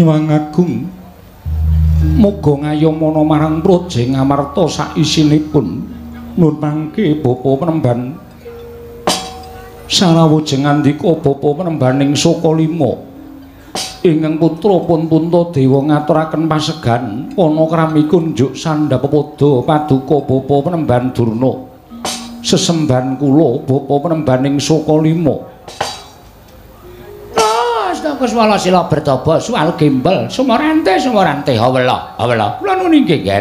Nyuwun Agung muga ngayomana marang Praja Ngamarta sak isinipun nuwun mangke Bapa Penemban sarawujeng andika Bapa Penembaning Sokalima ingkang putra pun Puntadewa ngaturaken pasegan panakrami kunjuk sandhapada paduka Bapa Penemban Durna sesembahan kula Bapa Penembaning Sokalima. Kuswala sila bertobo sual gembel sumorante hawela kula nuwun inggih Nger.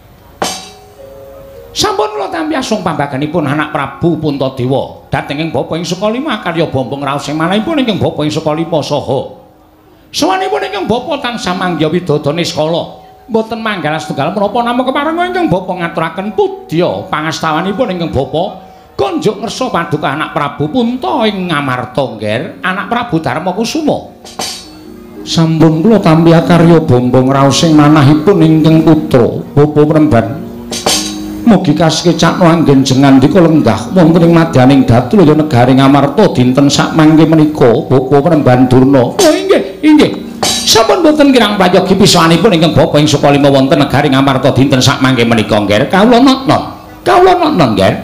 Sampun kula tampi asung pambaganipun anak Prabu Puntadewa dhateng ing bapa ing Sukalima karya bombong raos ing manahipun ingkang bapa ing Sukalima saha sawanipun ingkang bapa tansah manggya widodane skala mboten manggal setunggal menapa nama keparenga ingkang bapa ngaturaken pudya pangastawanipun ingkang bapa konjuk ngersa paduka anak Prabu Punta ing Ngamarta Nger anak Prabu Darmakusuma. Sampun kula tampi karya bombong raos ing manahipun ingkang putra Bapa Penemban mugi kasekecakno anggenjengan dika lenggah wonten ing madyaning Datulya negari Ngamarta dinten sak mangke menika Bapa Penemban Durna. Oh inggih sampun boten kirang prayogi pisanipun ingkang Bapa ing Sukalima wonten negari Ngamarta dinten sak mangke menika Nger kawula nonton Nger.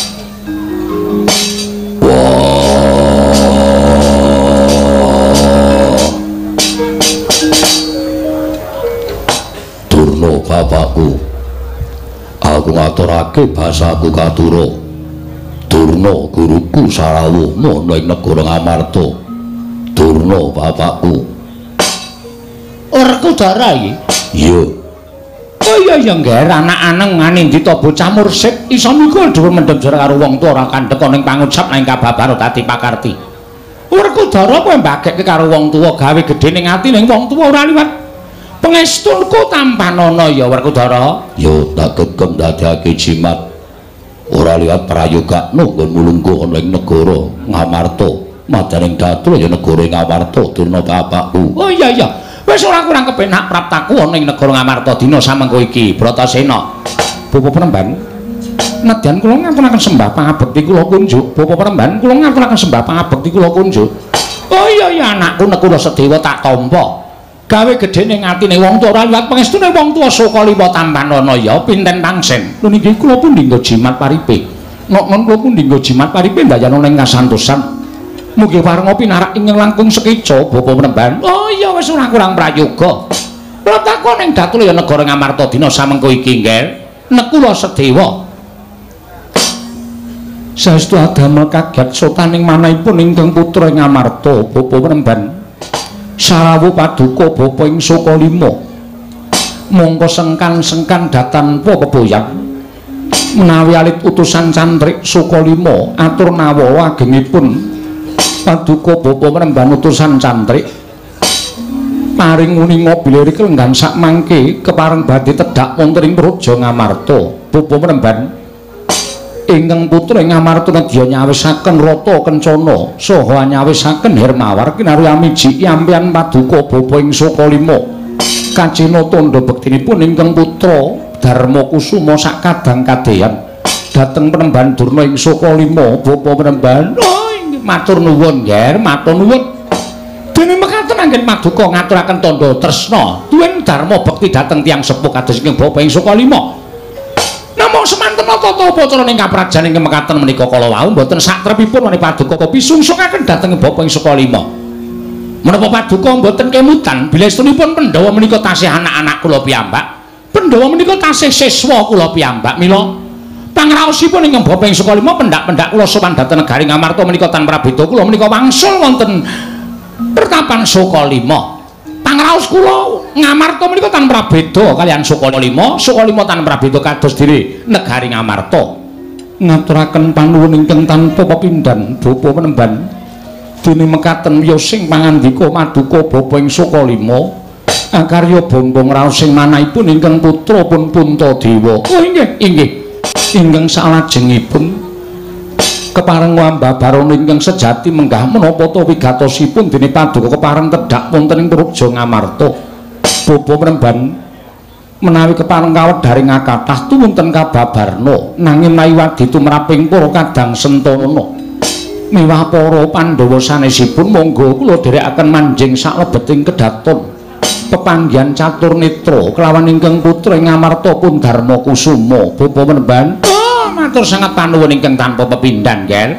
Durna bapakku, aku ngaturake basaku katura. Durna guruku sarawuh ana ing negara Ngamarta. Durna bapakku. Werkudara iki? Iya. Oh iya Nger, anak-anak nganindi ta bocah mursid iso mikul dhuwur mendhem jare karo wong tuwa ora kandhek ana ing pangucap nang kababar dadi pakarti. Werkudara kowe mbagekke karo wong tuwa gawe gedhe ning atine wong tuwa ora liwat pengestunku tampanana ya Werkudara. Ya tak gegem dadekake jimat ora liwat prayogakno nggon mulungguh ana ing negara Ngamarta. Madyaning Datulya negara Ngamarta Durna bapakku. Oh iya. Wis ora kurang kepenak praptaku ana ing negara Ngamarta dina samengko iki Bratasena. Bapa Penemban, nadyan kula ngaturaken sembah pangabekti kula kunjuk. Bapa Penemban, kula ngaturaken sembah pangabekti kula kunjuk. Oh iya anakku Nekula Sedewa tak tampa. Gawe gedhe ning atine wong tuwa ora liwat pangestune wong tuwa Sukalima tampanana ya pinten tangsen. Lho niki kula pun dinggo jimat paripe. Nok-nok kula pun dinggo jimat paripe ndayana ning kasantosan. Mugi parenga pinarak ingkang langkung sekeca Bapa Penemban. Oh iya wis ora kurang prayoga. Kula takon ing Datulya negara Ngamarta dina samengko iki Nger. Nekula Sedewa. Saestu adamel kaget sotaning manahipun ingkang putra ing Ngamarta Bapa Penemban. Sarawuh paduka Bapa ing Sukalima. Mongko sengkan datan pepoyan. Menawi alit utusan cantrik Sukalima atur nawa agengipun paduka Bapa Penemban utusan cantrik paring uninga bilih kelenggan sak mangke kepareng badhe tedhak wonten ing Praja Ngamarta. Bapa Penemban ingkang putra ing Ngamarta nedya nyawisaken rata kencana saha nyawisaken Hermawar kinarya miji yampian paduka Bapa ing Sukalima kacina tandha bektinipun ingkang putra Darmakusuma sak kadang kadehan dhateng Penemban Durna ing Sukalima. Bapa Penemban matur nuwun Nger, matur nuwun. Dene mekaten anggen paduka ngaturaken tandha tresna tuwin dharma bekti dhateng tiyang sepuh kados ing Bapa ing Sukalima. Namung semanten tata pacara ing kaprajan ing mekaten menika kala wau mboten satrepipun menawi paduka pisungsungaken dhateng Bapa ing Sukalima. Menapa paduka mboten kemutan bilih estunipun Pandhawa menika tasih anak-anak kula piyambak. Pandhawa menika tasih siswa kula piyambak mila pangraosipun ingkang Bapa ing Sukalima pendak-pendak kula sowan dhateng negari Ngamarta menika tanpa beda kula menika wangsul wonten pertapan Sukalima. Pangraos kula Ngamarta menika tanpa beda kaliyan Sukalima. Sukalima tanpa beda kados diri negari Ngamarta. Ngaturaken panuwun ingkang tanpa pepindhan Bapa Penemban. Dene mekaten ya sing pangandika paduka Bapa ing Sukalima akarya bombong raos sing manahipun ingkang putra pun Puntadewa. Oh inggih. Ingkang salajengipun kepareng wambabaron ingkang sejati menggah menapa ta wigatosipun dene paduka kepareng tedhak wonten ing Praja Ngamarta. Bapa Penemban menawi kepareng kawedharing kathah tuwunten kababarna nanging maywadi tumraping para kadang sentana miwah para Pandhawa sanesipun monggo kula dherekaken manjing saklebeting kedaton pepanggihan catur netra kelawan ingkang putra Ngamarta pun Darma Kusuma bapa menemban matur sangat panuwun ingkang tanpa pepindhan ger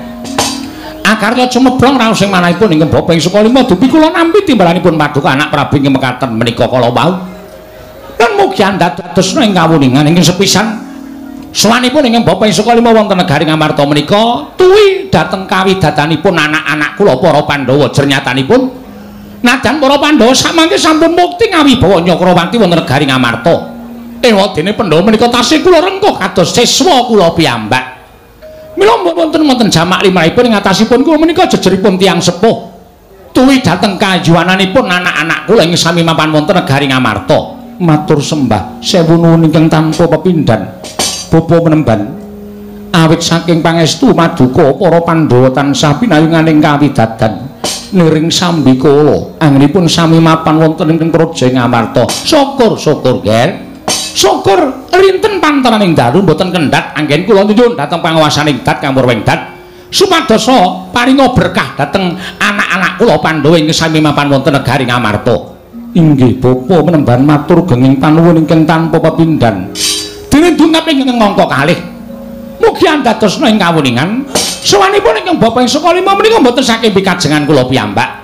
akarya cumeblong raos sing manahipun ingkang bapa ing Sukalima dupi kula nampi timbalanipun paduka anak Prabu ing mekaten menika kala wau lan mugi andhadosna ing kawuningan ingkang sepisan sawanipun ingkang bapa ing Sukalima wonten negari Ngamarta menika tuwi dhateng kawidatanipun anak-anak kula para Pandhawa jernyatanipun najan para Pandhawa samangke sampun mukti ngawibawa Nyakrawati wonten negari Ngamarta ewadene Pandhawa menika tasih kula rengkuh kados siswa kula piyambak mila wonten jamak limrahipun ing atasipun kula menika jejeripun tiyang sepuh tuwi dhateng kajuwananipun anak-anak kula ing sami mapan wonten negari Ngamarta matur sembah sewu nuwun ingkang tanpa pepindhan bapa menemban awit saking pangestu maduka para Pandhawa tansah pinayunganing kawidadan niring sambikala anggenipun sami mapan wonten ing praja Ngamarta syukur ger syukur rinten panteraning dalu mboten kendhat anggen kula nyuwun dhateng panguwasaning dat kamurweng dat supadosa paringa berkah dhateng anak-anak kula Pandhawa ing sami mapan wonten negari Ngamarta inggih bapa menemban matur genging panuwun ingkang tanpa pepindhan dene dungap ingkang ngangka kalih mugi andhadosna ing kawuningan sawanipun ingkang bapa ing Sukalima menika mboten saking pikajengan kula piyambak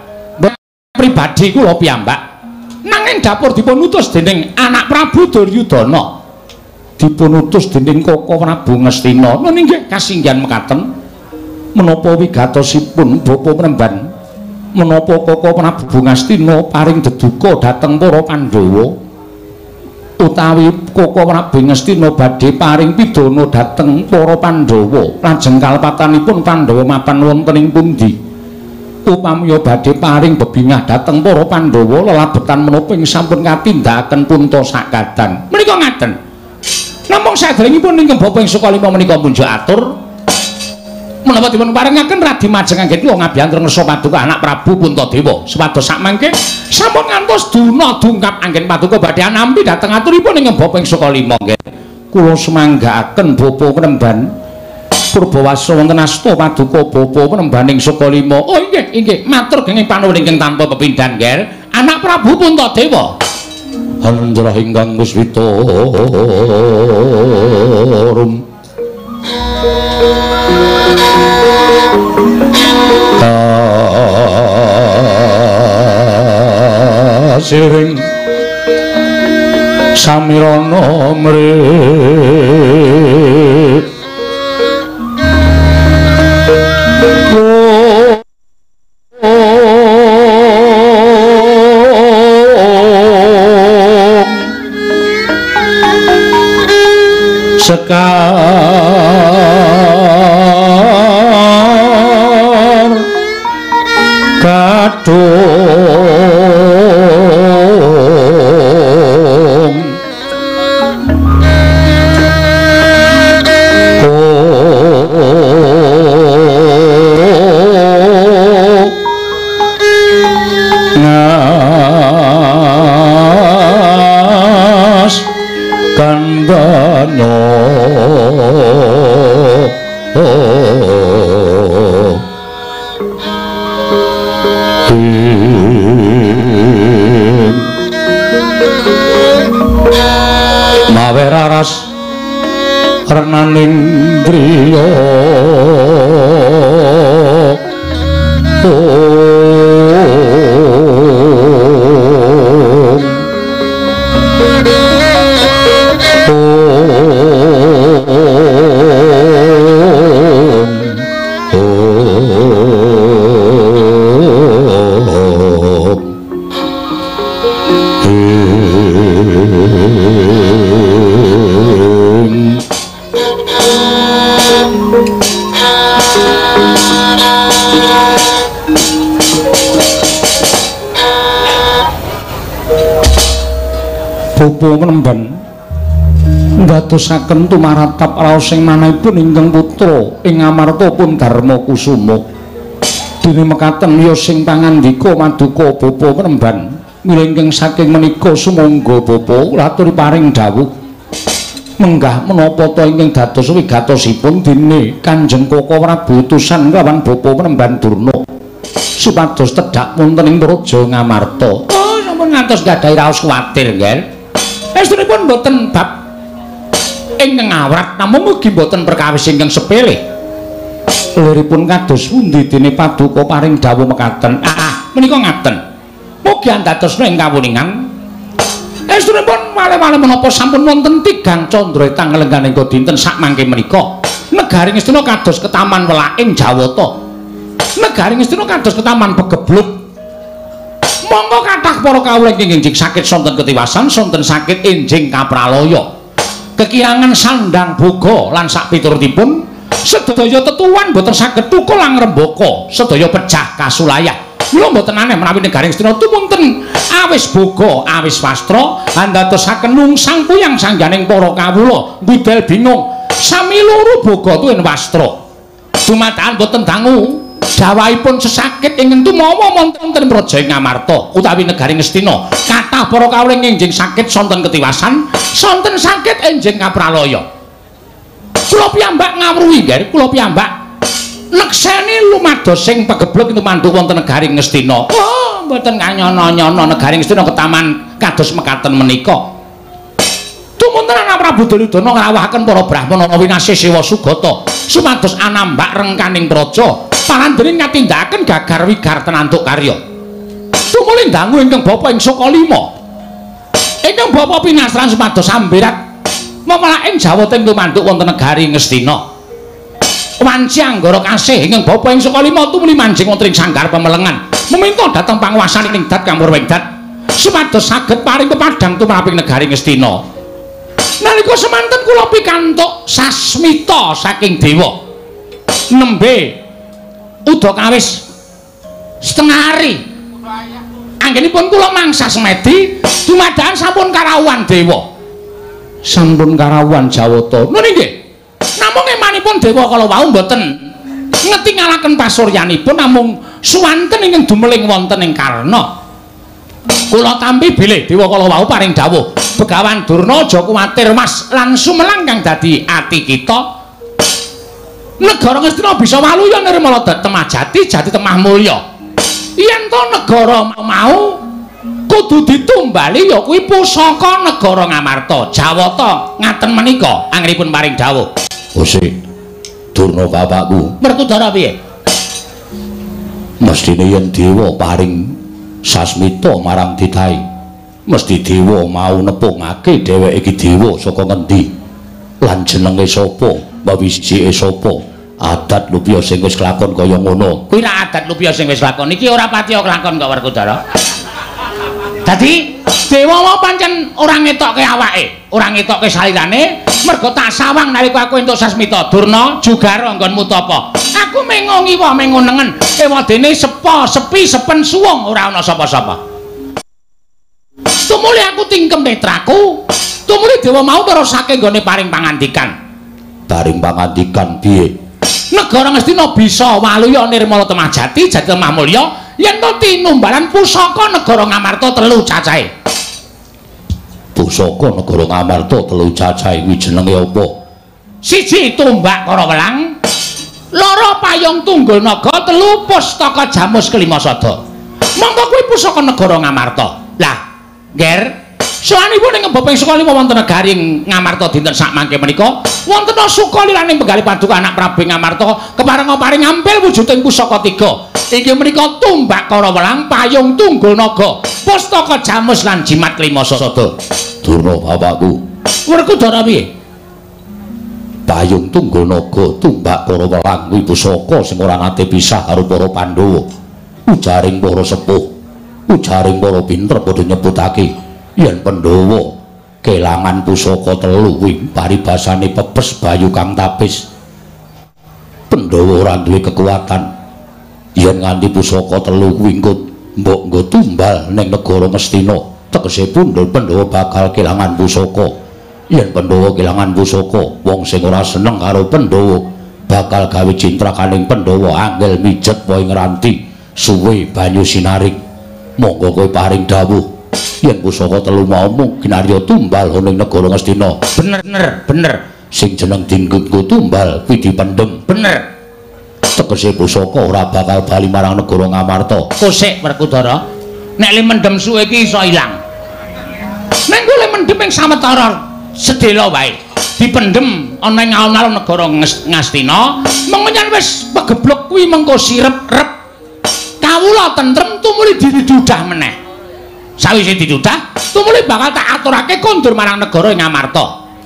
pribadi kula piyambak nanging dapur dipun utus dening anak Prabu Duryudana dipun utus dening Koko Prabu Ngastina nggih kasinggihan mekaten menapa wigatosipun bapa menemban menapa Koko Prabu Ngastina paring deduka dhateng para Pandhawa utawi Koko Prabu Ngastina badhe paring pidana dhateng para Pandhawa lajeng kalpatanipun Pandhawa mapan wonten ing pundi upamya badhe paring bebingah dhateng para Pandhawa lelabetan menapa ing sampun katindakaken punta sakadang menika ngaten namung saderengipun ingkang bapa ing Sukalima menika munjuk atur menapa dipun paringaken radi majeng anggen kula ngabiyantu ngersa paduka anak Prabu Puntadewa supados sakmangke sampun ngantos duna dungkap anggen paduka badhe nampi dhateng aturipun ingkang bapa ing Sukalima nggih kula semanggaaken bapa penemban purbawasa wonten asta paduka bapa penemban ing Sukalima oh inggih matur genging panuwun ingkang tanpa pepindhan nggih anak Prabu Puntadewa anjrah ingkang muswita siring samirana mrih sekar kadung ngas kandhanya mawe raras renaning driya bapa menemban ndadosaken tumaratap raos sing manahipun ingkang putra ing Ngamarta pun Darma Kusuma dene mekaten ya sing pangandika maduka bapa menemban mila ingkang saking menika sumangga bapa laturi paring dawuh menggah menapa ta ingkang dados wigatosipun dene Kanjeng Koko Prabu utusan lawan bapa menemban Durna supados tedhak wonten ing praja Ngamarta ngantos gadhahi raos kuwatir nggih. Estunipun mboten bab ingkang awrat namung mugi mboten perkawis ingkang sepele. Liripun kados pundi dene Paduka paring dawuh mekaten. Menika ngaten. Mugi andhatosna ing kawuningan. Estunipun wale-wale menapa sampun wonten tigang candra tanggelengganing dinten sak mangke menika. Negaring Astina kados ketaman welaing Jawata. Negaring Astina kados ketaman begebluk. Monggo kathah para kawula ingkang enjing sakit sonten ketiwasan, sonten sakit enjing kapraloya. Kekirangan sandang boga lan sak piturutipun sedaya tetuwan boten saged tukul lang rembaka, sedaya pejah kasulayah. Mula mboten aneh menawi negaring Astina tumunten awis boga, awis wastra, andadosaken nungsang kuyang sangganing para kawula budal bingung. Sami loro boga tuwin wastra. Dumadakan boten dangu dawahipun sesakit ingkang tumawa wonten praja Ngamarta utawi negaring Astina. Kathah para kawula enjing sakit sonten ketiwasan, sonten sakit enjing kapraloya. Kula piyambak ngawruhi nggih, kula piyambak nekseni lumados sing pageblek tumandu wonten negaring Astina. Oh, mboten kanyono-nyono negaring Astina ketaman kados mekaten menika. Tumunten ana Prabu Duryudana ngrawuhaken para Brahmana winasih Sewa Sugata supados anambak rengkaning praja palandhening ngatindakaken gagar wigar tenantuk karya. Tumuli dangu ingkang Bapa ing Sokalima. Ingkang Bapa pinastran supados sambirat mewalaing Jawata ing tumanduk wonten negaring Astina. Wanci anggara kasih ingkang Bapa ing Sokalima tumuli manjing wonten ing sanggar pemelengan. Meminta dhateng panguwasaning ing dat Kamur Wengdat supados saged paring pepadhang tumraping negaring Astina. Nalika semanten kula pikantuk sasmita saking dewa nembe udakawis setengah hari anggenipun kula mangsa semedi dumadakan sampun karawuhan dewa sampun karawuhan Jawata nun inggih namung emanipun dewa kala wau mboten ngetingalaken pasuryanipun namung suwanten ingkang dumeling wonten ing Karna. Kula tampi bilih dewa kala wau paring dawuh Begawan Durna aja kuwatir Mas lan sumelang kang dadi ati kita negara Astina bisa waluya nirmala temajati jati temah mulya. Yen to negara mau kudu ditumbali ya kuwi pusaka negara Ngamarta. Jawata ngaten menika anggenipun paring dawuh. Gusti Durna bapakku. Werkudara piye? Mestine yen dewa paring sasmita marang titahe, mesti dewa mau nepungake dheweke iki dewa saka ngendi lan jenenge sapa, bawisike sapa, adat lupya sing wis kelakon kaya ngono. Kuwi nek adat lupya sing wis lakon iki ora pati kelakon kok Werkudara. Dadi dewa mau pancen ora ngetokke awake, ora ngetokke salirane, mergo tak sawang nalika aku entuk sasmita. Durna jugara nggonmu tapa? Aku mengongi wae mengunengen ewadene sepa sepi sepen suwung ora ana sapa-sapa. Tumuli aku tingkem netraku, tumuli dewa mau terusake nggone paring pangandikan. Paring pangandikan piye? Negara Astina bisa waluya nirmala temajati jati temah mulya yen to tinumbalan pusaka negara Ngamarta telu cacahe. Pusaka negara Ngamarta telu cacahe kuwi jenenge apa? Siji tumbak kara welang, loro payung tunggul naga, telu pustaka jamus kelima sada. Monggo kuwi pusaka negara Ngamarta. Lah, Nger, sawanipun ing Bapa ing Sukalima wonten negaring Ngamarta dinten sak mangke menika, wonten Sukaliraning penggalih Paduka anak Prabu Ngamarta kepareng paring ampil wujuding pusaka tiga. Inggih menika tumbak kara welang, payung tunggul naga, pustaka jamus lan jimat kelima sada. Durna bapakku. Werkudara piye? Payung tunggul naga, tumbak kara welang kuwi pusaka sing ora nate pisah karo para Pandhawa. Ujaring para sepuh, ujaring para pinter padha nyebutake yen Pandhawa kelangan pusaka telu kuwi paribasane pepes bayu kang tapis. Pandhawa ora duwe kekuatan yen nganti pusaka telu kuwi mbok nggo tumbal ning negara Ngastina. Tegese pundhul Pandhawa bakal kelangan pusaka. Yen Pandhawa kelangan pusaka, wong sing ora seneng karo Pandhawa bakal gawe cintrakaning Pandhawa angel mijet wae ngranti suwe banyu sinaring. Monggo kowe paring dawuh yen pusaka telu mau kinarya tumbal ning negara Ngastina. Bener. Sing jeneng dinggo tumbal kuwi dipendhem. Bener. Tegese pusaka ora bakal bali marang negara Ngamarta. Kosek Werkudara. Nek le mendem suwe iki iso ilang. Nek ku le mendem ing sawetara sedhela wae. Dipendem ana ing alun-alun negara Ngastina, mengko yen wis pegeblok kuwi mengko sirep-rep. Kawula tentrem tumuli didudah meneh. Sawise didudah, tumuli bakal tak aturake kondur marang negara ing Amarta.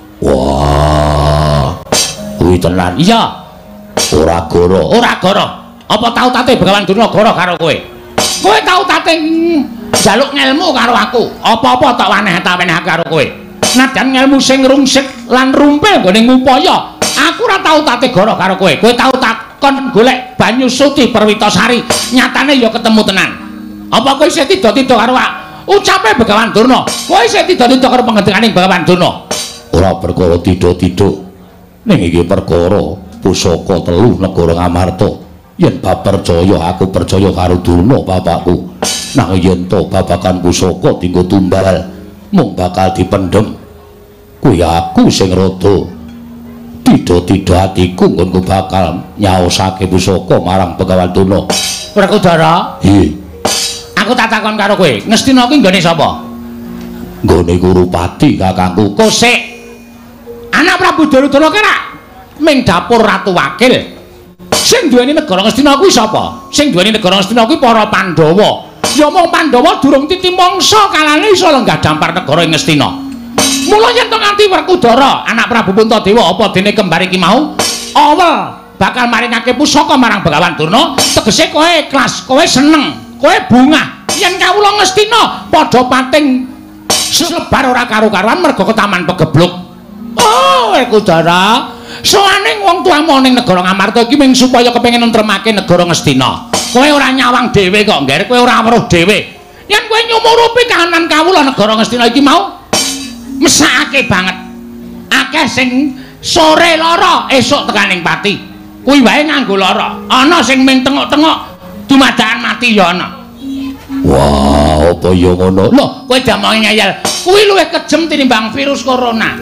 Wah. Kuwi tenan. Iya. Ora goro. Ora goro. Apa tau tate Begawan Durna goro karo kowe? Kowe tau tate njaluk ngelmu karo aku. Apa-apa tak waneh ta wenehake karo kowe. Najan ngelmu sing rungsik lan rumpil nggone ngupaya. Aku ora tau tate goro karo kowe. Kowe tau takon golek banyu suci Perwitasari. Nyatane ya ketemu tenan. Apa kowe isih tida-tida karo ucape Begawan Durna? Kowe isih tida-tida karo pangendikaning Begawan Durna? Ora perkara tida-tida. Ning iki perkara pusaka telu negara Ngamarta. Yen bab percaya aku percaya karo Durna bapakku. Nang yen to babakan pusaka dienggo tumbal mung bakal dipendhem. Kuwi aku sing rada tida-tida atiku nggonku bakal nyaosake pusaka marang Begawan Durna. Werkudara? Iya. Aku tak takon karo kowe, Ngastina kuwi nggone sapa? Nggone Kurupati kakangku. Kosik. Anak Prabu Duryudana kira ming dapur Ratu Wakil. Sing duweni negara Ngastina kuwi sapa? Sing duweni negara Ngastina kuwi para Pandhawa. Ya mung Pandhawa durung titimangsa kalane iso lenggah dampar negara ing Ngastina. Mula yen to nganti Werkudara, anak Prabu Puntadewa apa dene kembar iki mau, awel bakal maringake pusaka marang Begawan Durna, tegese kowe ikhlas, kowe seneng, kowe bungah. Yen kawula Ngastina padha pating sebar ora karo-karuan merga ketaman pegebluk. Oh, Werkudara, soane wong tuamu ning negara Ngamarta iki mung supaya kepengin nentremake negara Ngastina. Kowe ora nyawang dhewe kok, Ngger, kowe ora weruh dhewe. Yen kowe nyumurupi kahanan kawula negara Ngastina iki mau mesake banget. Akeh sing sore lara, esuk tekaning pati. Kuwi wae nganggo lara. Ana sing ming tengok-tengok dumadakan mati ya ana. Wah, apa ya ngono? Lho, kowe jamonge ngeyel. Kuwi luwih kejem tinimbang virus corona.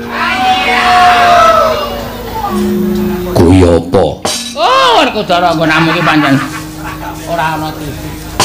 Kuwi apa? Oh, Werkudara nggonamu iki pancen ora ana TV.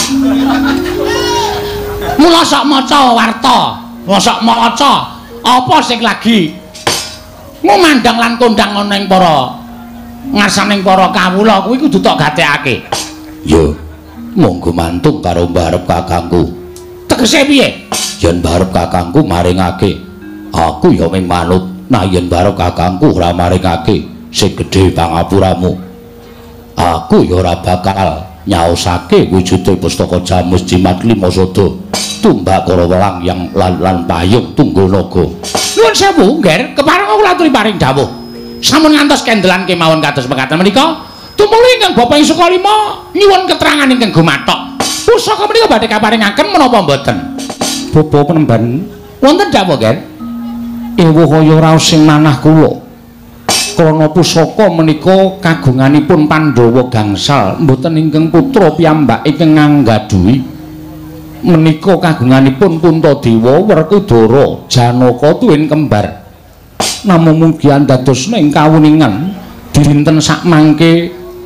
Mula sok maca warta, sok maca apa sing lagi ngomandang lan kondang ana ing para ngarsaning para kawula kuwi kudu tok gatekake. Ya, monggo mantung karo mbarep kakangku. Tegese piye? Yen mbarep kakangku maringake, aku ya ming manut. Nah yen mbarep kakangku ora maringake, sing gedhe pangapuramu. Aku ya ora bakal nyaosake wujude pustaka Jamus Jimat Lima Sada. Tumbak Karawelang yang lan payung Tunggul Naga. Nuwun sewu, Ngger, kepareng kula aturi paring dawuh. Sampun ngantos kendelan kemawon kados mekaten menika, tumuli ingkang Bapak ing Sukalima nyuwun keterangan ingkang gumathok. Pusaka menika badhe kaparingaken menapa mboten? Bapa Penemban, wonten dawuh, Ngger. Ewa kaya raos sing manah kula. Krana pusaka menika kagunganipun Pandhawa gangsal, mboten ingkang putra piyambak ingkang nganggadhuhi. Menika kagunganipun Puntadewa, Werkudara, Janaka tuwin kembar. Namung mugi andadosna ing kawuningan dinten sakmangke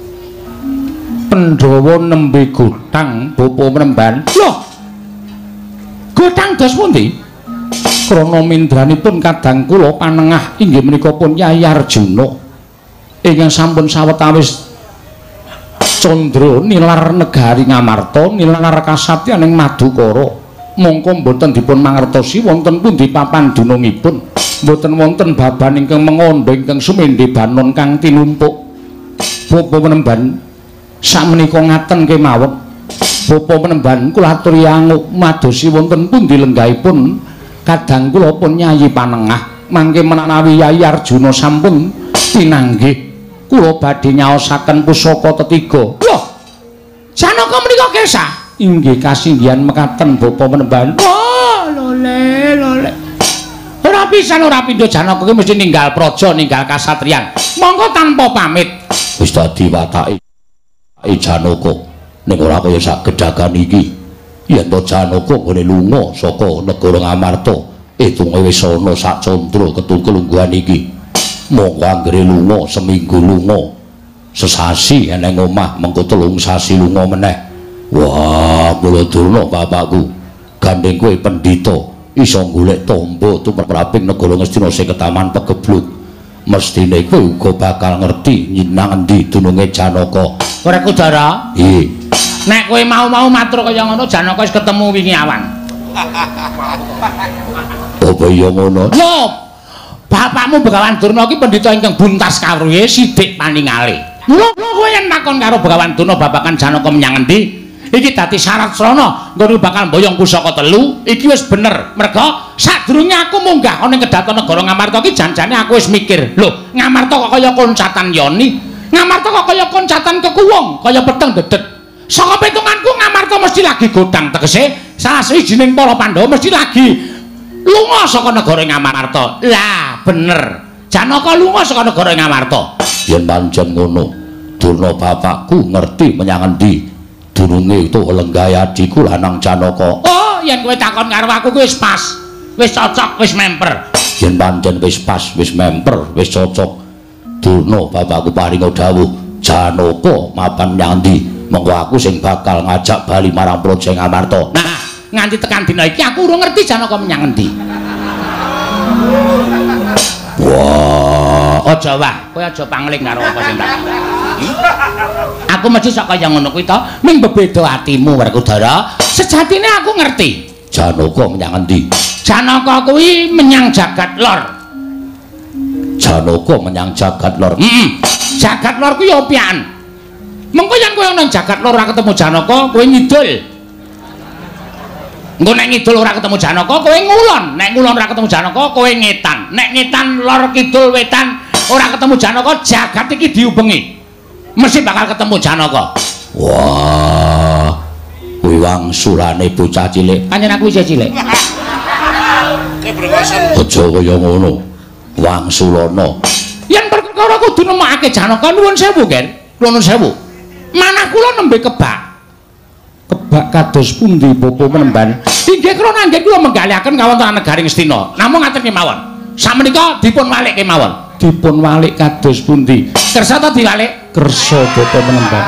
Pandhawa nembe gotang Bapa Penemban. Loh. Gotang dos pundi? Krana mindranipun kadang kula panengah inggih menika pun Nyai Arjuna ingkang sampun sawetawis Candra nilar negari Ngamarta, nilar kasatyaning Madukara. Mongko mboten dipun mangertosi wonten pundi papan dunungipun. Mboten wonten baban ingkang mengandha ingkang sumendhe banon kang tinumpuk. Bapa Penemban sakmenika ngaten kemawon. Bapa Penemban kula aturi anguk madosi wonten pundi lenggahipun kadang kula pun Nyai panengah. Mangke menawi Nyai Arjuna sampun pinanggih kula badhe nyaosaken pusaka tetiga. Lho. Janaka menika kesah. Inggih kasinggihan mekaten Bapa Penemban. Oh, lole. Ora pisan ora pindho Janaka ki mesti ninggal praja, ninggal kasatriyan. Monggo tanpa pamit. Wis dadi watake Janaka ning ora kaya sak gedhagan iki. Yen to Janaka nggone lunga saka negara Ngamarta, etunge wis ana sak candra ketungkelungguhan iki. Monggo anggere lunga seminggu lunga sesasi eneng omah mengko 3 sasi lunga meneh. Wah, mula Durna bapakku gandeng kowe pendhita iso golek tombo tumraping negara Ngastina sing ketaman pegebluk. Mestine kowe uga bakal ngerti nyinang endi dununge Janaka. Ora Kudara? Nggih. Nek kowe mau matur kaya ngono Janaka wis ketemu wingi awan. Apa iya ngono? Lho, bapakmu Begawan Durna iki pendhita ingkang buntas kawruhe sithik paningale. Mula kowe yen takon karo Begawan Durna babagan Janaka menyang endi? Iki dadi syarat srana nggo bakal mboyong pusaka telu iki wis bener merga sadurunge aku munggah ana ing Kedaton Negara Ngamarta iki janjane aku wis mikir lho Ngamarta kok kaya koncatan Yoni Ngamarta kok kaya koncatan Kekuwung kaya peteng dedet saka pitunganku Ngamarta mesti lagi godang tegese salah sijining para Pandhawa mesti lagi lunga saka negara Ngamarta lah bener Janaka lunga saka negara Ngamarta yen pancen ngono Durna bapakku ngerti menyang endi dununge itu lenggayadiku lanang Janaka. Oh, yen kowe takon karo aku kuwi wis pas. Wis cocok, wis memper. Yen pancen wis pas, wis memper, wis cocok. Durna bapakku paringa dawuh, Janaka mapan nyang ndi? Mengko aku sing bakal ngajak bali marang Praja Ngamarta. Nah, nganti tekan dina iki aku urung ngerti Janaka menyang endi. Wah, aja wah, kowe aja pangling karo apa sing tak. Aku mesti sok kaya ngono kuwi to, ming bebeda atimu Werkudara. Sejatine aku ngerti. Janaka menyang endi? Janaka kuwi menyang jagat lor. Janaka menyang jagat lor. Jagat lor kuwi opian. Mengko yen kowe nang jagat lor ora ketemu Janaka, kowe ngidul. Engko nek ngidul ora ketemu Janaka, kowe ngulon. Nek ngulon ora ketemu Janaka, kowe ngetan. Nek ngetan lor kidul wetan ora ketemu Janaka, jagat iki diubengi. Mesti bakal ketemu Janaka. Wah, kuwi wangsulane bocah cilik. Pancen aku isih cilik. Aja kaya ngono. Wangsulana. Yen perkara kudu nemokake Janaka nuwun sewu, Ken. Nuwun sewu. Manah kula nembe kebak. Kebak kados pundi Bapa Menemban? Inggih krana nggih kula menggalihaken kawontenan negari Ngastina. Namung ngaten kemawon. Sakmenika dipun walik kemawon. Dipun walik kados pundi? Kersa ta diwalik? Kersa Bapa Menemban.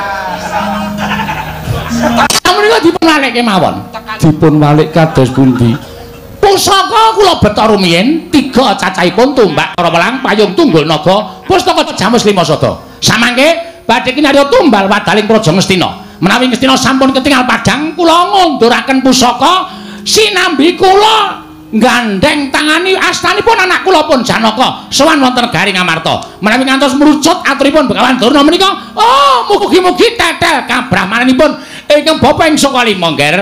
Sakmenika dipun walik kemawon. Dipun walik kados pundi? Pusaka kula beta rumiyin 3 cacahipun tumbak para welang payung tunggul naga pustaka Jamus Lima Sada. Samangke badhe kinarya tumbal wadaling Praja Ngastina. Menawi Ngastina sampun ketingal padhang kula ngunduraken pusaka sinambi kula gandeng tangani astanipun anak kula pun Janaka sowan wonten negari Ngamarta. Menawi ngantos mrucut aturipun Begawan Durna menika, oh mugi-mugi tetel kabrahmananipun ingkang Bapa ing Sukalima ngger.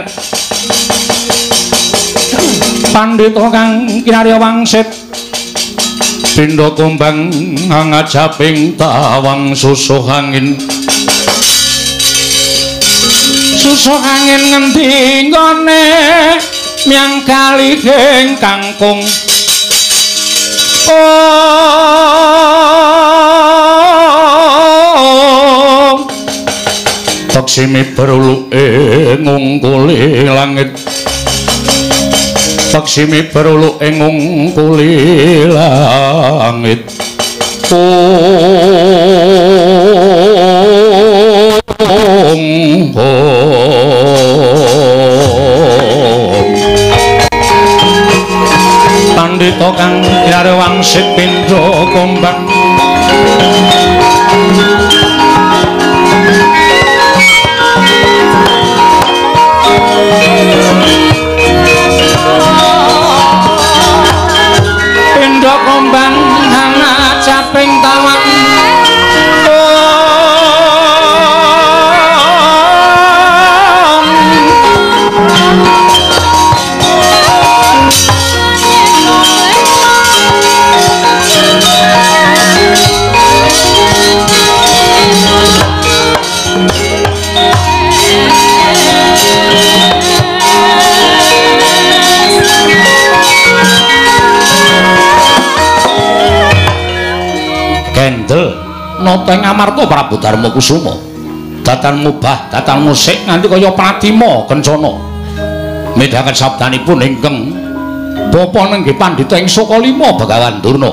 Pandhita kang kinarya wangsit pindha kumbang ngajaping tawang susuh angin. Susuh angin ngendi nggone miang kali ing kangkung. Oh taksimi beruluke ngungkuli langit. Taksimi beruluke ngungkuli langit. Pandhita kang kinarya wangsit pindha kumbang pindha kumbang ngajaping tawang. Kendel nata ing Amarta Prabu Darma Kusuma datan mubah datan musik nganti kaya pratima kencana midhaken sabdanipun ingkang bapa nenggih pandhita ing Sukalima Begawan Durna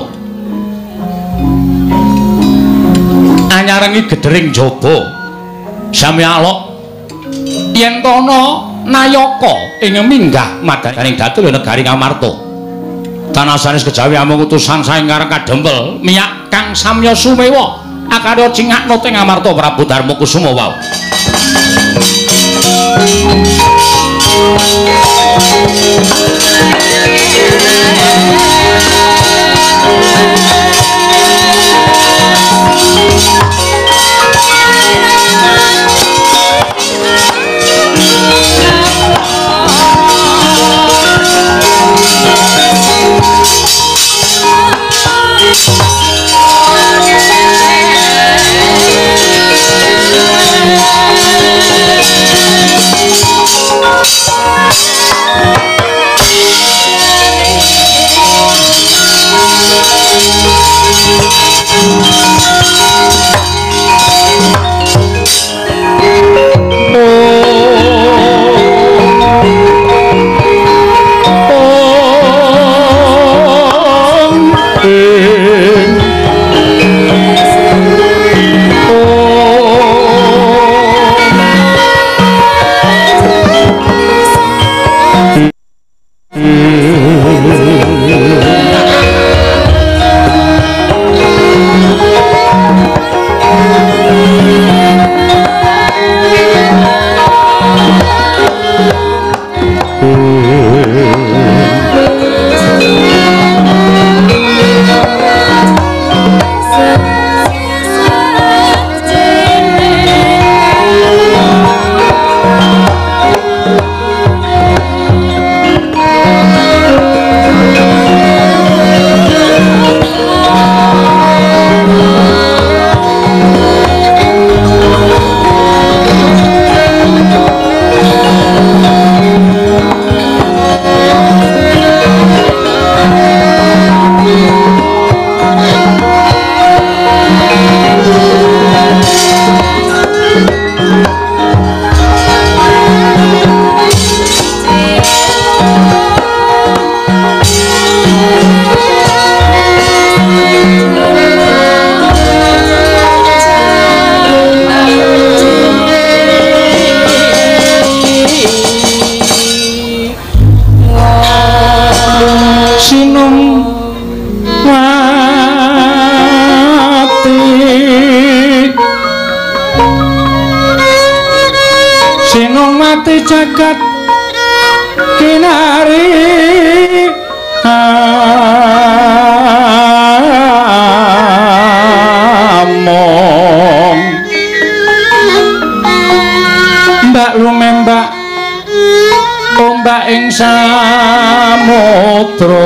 anyarengi gedhering jaba sami alok yen kono Nayaka ing minggah madaning datul negari Ngamarta. Tanah sanes kejawi amung utusan saengkar kadempel miyak kang samya sumewa akarya cingakna teng Ngamarta Prabu Darma Kusuma wau. Jagat kinari among mbak lumembak ombak ing samudra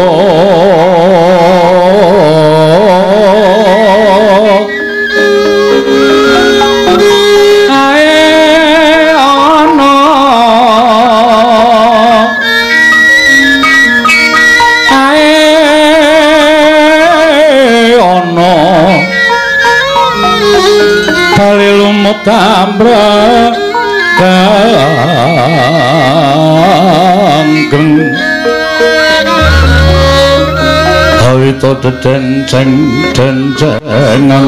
tambra kanggeng awita dedenceng dencengan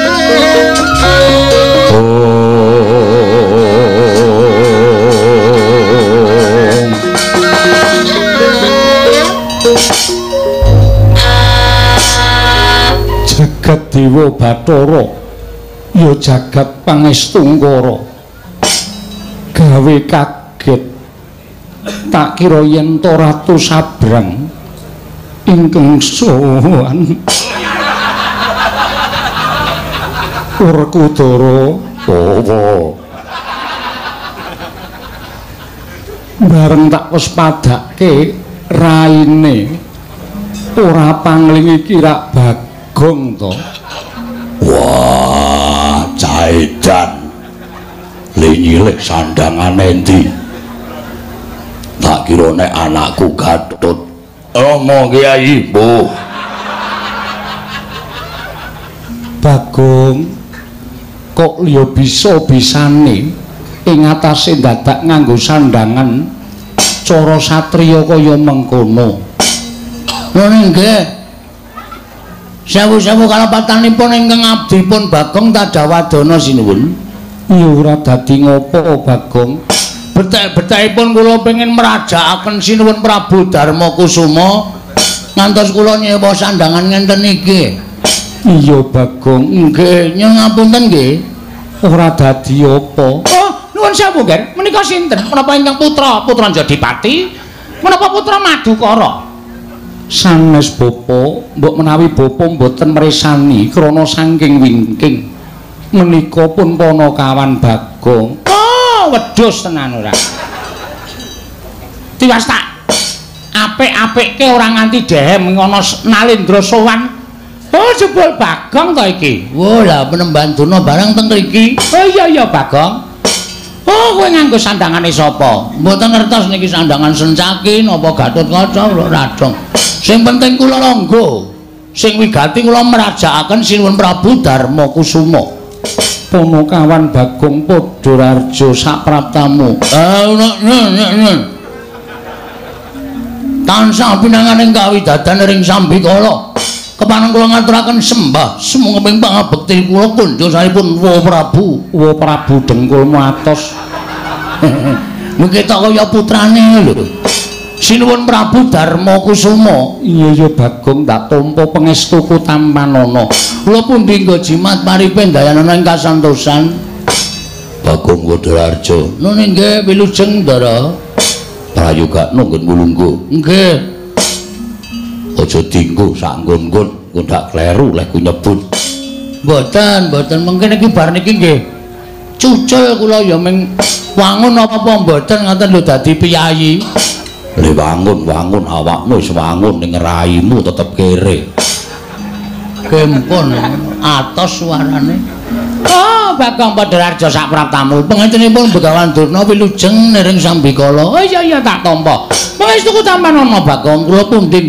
jagat dewa Bathara ya jagat pangestungkara gawe kaget tak kira yen to Ratu Sabrang ingkang sowan Werkudara apa bareng tak wis padake raine ora pangling iki rak Bagong to. Wah, Caedan linyilik sandangan endi tak kira nek anakku Gatut Rama Kyai mbuh. Bagong kok liya bisa-bisane ing atase dadak nganggo sandangan cara satriya kaya mengkono. Ngono nggih. Sewu-sewu kalapatanipun ingkang abdipun Bagong Tadawadana sinuwun. Ya ora dadi ngopo Bagong. betek-betekipun kula pengin merajakaken Sinuwun Prabu Darma Kusuma ngantos kula nyewa sandangan ngenten iki. Iya Bagong. Nggih, nyuwun ngapunten nggih. Ora dadi apa? Oh, nuwun sewu, Ger. Menika sinten? Menapa ingkang putra Jodipati? Menapa putra Madukara? Sanes bapa, mbok menawi bapa mboten mresani krana saking wingking. Menika pun Panakawan Bagong. Oh, wedhus tenan ora. Tiwas tak apik-apikke ora nganti dehem ngono Nalendra sowan. Oh, jebul Bagong to iki. Wah, lah penembanduna barang teng mriki. Oh iya Bagong. Oh, kowe nganggo sandangane sapa? Mboten ngertos niki sandangan Sencaki napa Gatotkaca kula radong. Sing penting kula longgo. Sing wigati kula merajakaken Sinuwun Prabu Darma Kusuma. Panakawan Bagong Padhararja sapraptamu. Tansah pinanganing kawidadan ring Sambikala. Kepanen kula ngaturaken sembah sumenging pangabekti kula kunjuk saipun Wa Prabu. Wa Prabu dengkulmu atos. Mengke kaya putrane lho. Sinuwun Prabu Darma Kusuma. Iya Bagong tak tampa pangestuku Tampanana. Kula pundi nggo jimat paripe dayanana ing kasantosan. Bagong Padhararja. Nune nggih wilujeng Ndara. Prayoga nunggun mulunggu. Nggih. Aja dinggo sak nggon-nggon, kok ndak kleru lek ku nyebut. Mboten mengke niki bar niki nggih. Cucul kula ya ming wangun apa-apa mboten ngoten lho dadi piyayi. Le wangun awakmu wis wangun ning raimu tetep kere. Kempun atos suarane. Oh, Bagong Padhararja sapraptamu. Pengentenipun Begawan Durna wilujeng nering Sambikala. Oh iya tak tampa. Pangestuku Tampanana Bagong kula pundi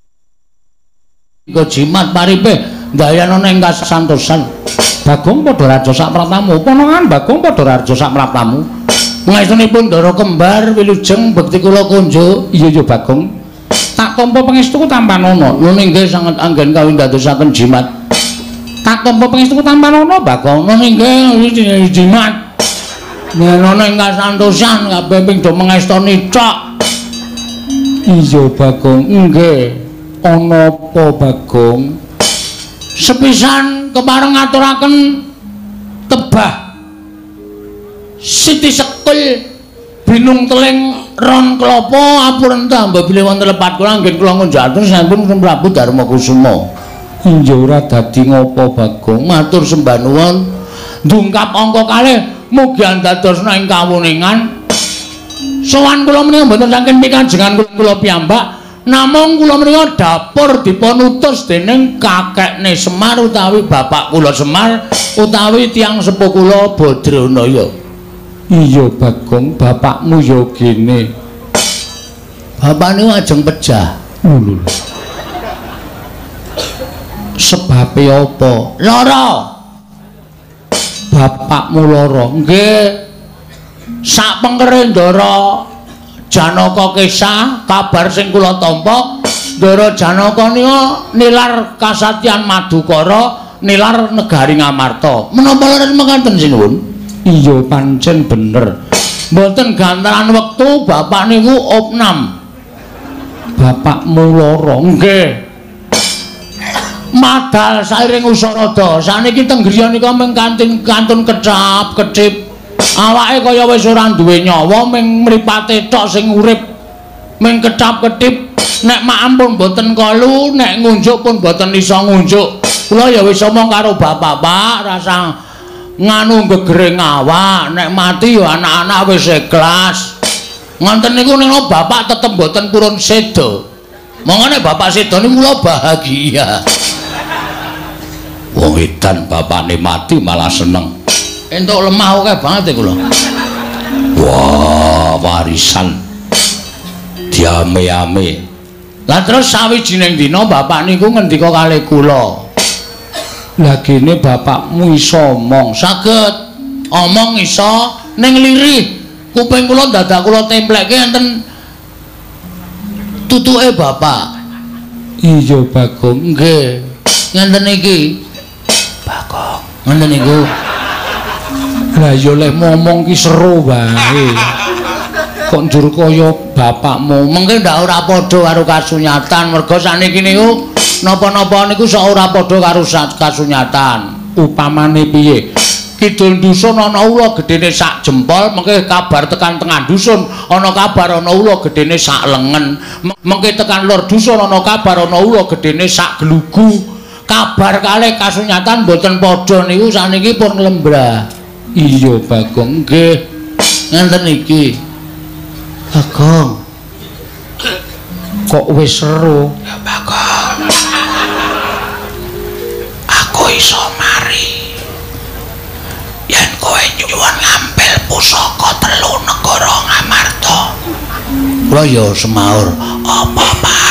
nggo jimat paripe dayanana ing kasantosan. Bagong Padhararja sapraptamu. Panangan Bagong Padhararja sapraptamu. Pangestunipun Ndara kembar wilujeng bekti kula kunjuk. Iya Bagong. Tak tampa pangestuku Tampanana. Nune nggih sanget anggen kawin dadosaken jimat. Tak tampa pangestuku Tampanana Bagong. Nune nggih jimat. Dayanana ing kasantosan kabeh ping do mengestoni cok. Iya Bagong. Nggih. Ana apa Bagong? Sepisan kepareng ngaturaken tebah Siti Sekul binung teling ron klapa apurenta mbabile wonten lepat kula anggen kula ngunjatun sampun Prabu Darma Kusuma. Iya ora dadi ngopo Bagong? Matur sembah nuwun. Ndungkap angka kalih mugi andadosna ing kawuningan. Sowan kula menika mboten saking pikajengan kula piyambak. Namung kula menika dapur dipun utus dening kakekne Semar utawi bapak kula Semar utawi tiyang sepuh kula Badranaya. Iya Bagong, bapakmu ya gene. Bapakne ajeng pejah. Lho. Sebabe apa? Lara. Bapakmu lara. Nggih. Sak pengkere Ndara Janaka Kesah kabar sing kula tampa Ndara Janaka nika nilar kasatyan Madukara nilar negari Ngamarta. Menapa leres mekaten sinuwun? Iya pancen bener. Mboten gantaran wektu bapak niku opnam. Bapakmu lara. Nggih. Madal sairing usarada. Saniki teng griya nika mung kantun kecap-kecip. Awake kaya wis ora duwe nyawa ming mripate tok sing urip. Ming kecap-ketip nek maampun mboten kalu, nek ngunjuk pun mboten isa ngunjuk. Kula ya wis omong karo bapak-bapak rasa nganu gegering awak, nek mati ya anak-anak wis ikhlas. Ngoten niku nek bapak tetep mboten purun seda. Monggo nek bapak seda niku kula bahagia. Wong edan bapakne mati malah seneng. Entuk lemah akeh banget kula. Wah, warisan diame-ame. Lah terus sawijining dina bapak niku ngendika kalih kula. Lah kene bapakmu iso omong. Saged omong iso ning lirih. Kuping kula dadak kula templekke enten tutuke bapak. Iya Bagong. Nggih. Ngenten iki. Bagong. Ngenten niku. Lah ya lek ngomong ki seru wae. Kok njur kaya bapakmu? Mengke ndak ora padha karo kasunyatan, merga saniki niku napa-napa niku sok ora padha karo kasunyatan. Upamane piye? Kidul dusun ana ula gedene sak jempol, mengke kabar tekan tengah dusun ana kabar ana ula gedene sak lengen. Mengke tekan lor dusun ana kabar ana ula gedene sak glugu. Kabar kalih kasunyatan mboten padha niku saniki pun lembrah. Iya, Bagong. Nggih. Ngenten iki. Bagong. Kok wis seru? Ya Bagong. Aku iso mari. Yen kowe nyuwun ngampil pusaka 3 negara Ngamarta. Kula ya semaur, apa Pak?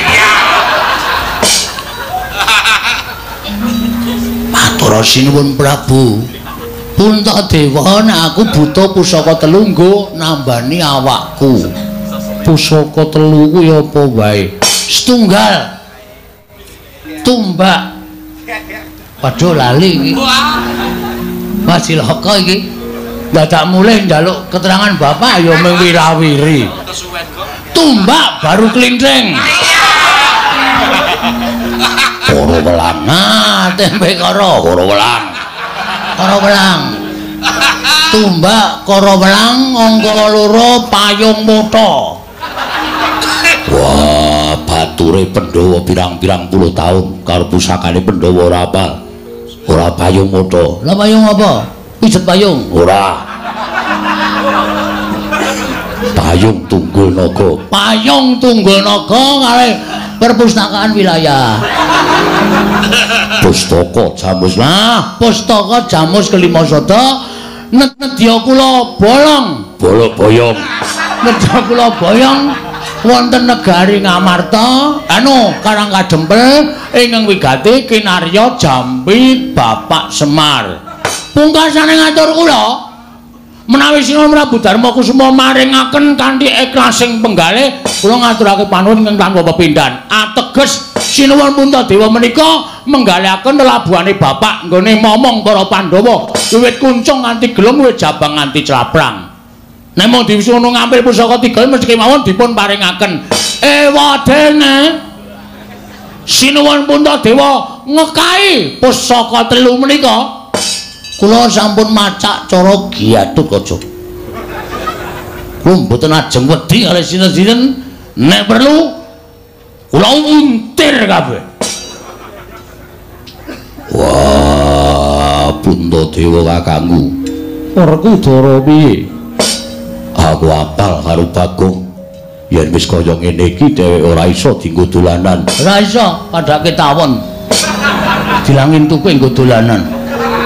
Matur sinuwun Prabu. Puntadewa nek aku butuh pusaka 3 nggo nambani awakku. Pusaka 3 kuwi apa wae? Setunggal. Tumbak. Waduh lali iki. Wasilaka iki. Dadak mulih njaluk keterangan bapak ya mung wirawiri. Tumbak baru klinthing. Para welang. Nah, tempe karo para welang. Karo welang. Tumbak karo welang angka 2 payung mutha. Wah, bature Pandhawa pirang-pirang puluh taun karo pusakane Pandhawa ora apal. Ora payung mutha. Lah payung apa? Pijet payung. Ora. Payung Tunggul Naga. Payung Tunggul Naga kalih perpustakaan wilayah. Pustaka Jamus. Nah, pustaka Jamus kelima sada nedya kula bolong. Bolok boyong. Nedya kula boyong wonten negari Ngamarta, Karang Kadempel ingkang wigati kinarya Jambi Bapak Semar. Pungkasane ngatur kula menawi Sinuwun Prabu Darma Kusuma maringaken kanthi ikhlasing penggalih kula ngaturake panuwun ingkang tanpa pepindhan. Ateges Sinuwun Puntadewa menika menggalihaken labuhane Bapak nggone momong para Pandhawa wiwit kuncung nganti gelem wiwit jabang nganti claprang. Nek mung diwisuno ngambil pusaka 3 mesti kemawon dipun paringaken. Ewadene Sinuwun Puntadewa ngekahi pusaka 3 menika. Kula sampun macak cara Gatotkaca. Kula mboten ajeng wedi kalih sinten-sinten, nek perlu kula untir kabeh. Wah, Puntadewa kakangku. Werkudara piye? Aku apal karo Bagong. Yen wis kaya ngene iki dheweke ora iso dienggo dolanan. Ora iso, padhake tawon. Dilangin tuku nggo dolanan.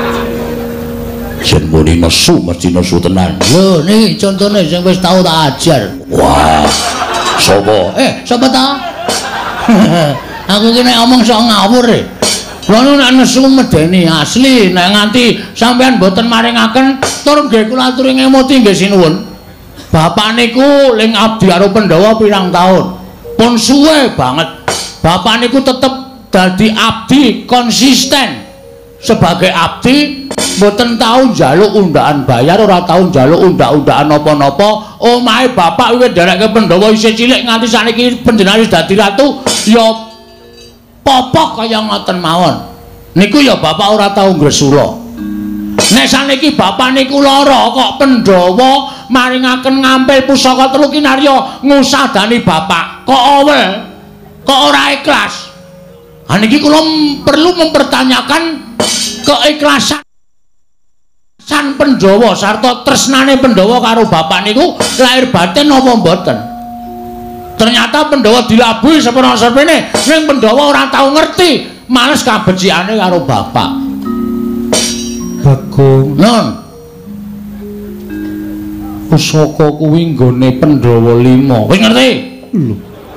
Yen muni nesu mesti nesu tenan. Lho, niki contone sing wis tau tak ajar. Wah. Sapa? Sapa ta? Aku ki nek omong sok ngawur e. Kula nek nesu medeni asli, nek nganti sampean boten maringaken tur nggih kula aturi ngemuti nggih sinuwun. Bapak niku ling abdi karo Pandhawa pirang taun. Pun suwe banget. Bapak niku tetep dadi abdi konsisten. Sebagai abdi mboten tau njaluk undakan bayar, ora tau njaluk undak-undakan napa-napa. Omahe bapak wiwit dereke Pandhawa isih cilik nganti saniki panjenengan wis dadi ratu, ya popok kaya ngoten mawon. Niku ya bapak ora tau ngresula. Nek saniki bapak niku lara kok Pandhawa maringaken ngampil pusaka 3 kinarya ngusadani bapak. Kok awel? Kok ora ikhlas? Ha niki kula perlu mempertanyakan keikhlasan Pandhawa sarta tresnane Pandhawa karo bapak niku lahir batin napa mboten. Ternyata Pandhawa dilabuhi sepena-sepene ning Pandhawa ora tau ngerti males kabecikane karo bapak. Bagong. Non. Pusaka kuwi nggone Pandhawa 5. Wis ngerti? Lho.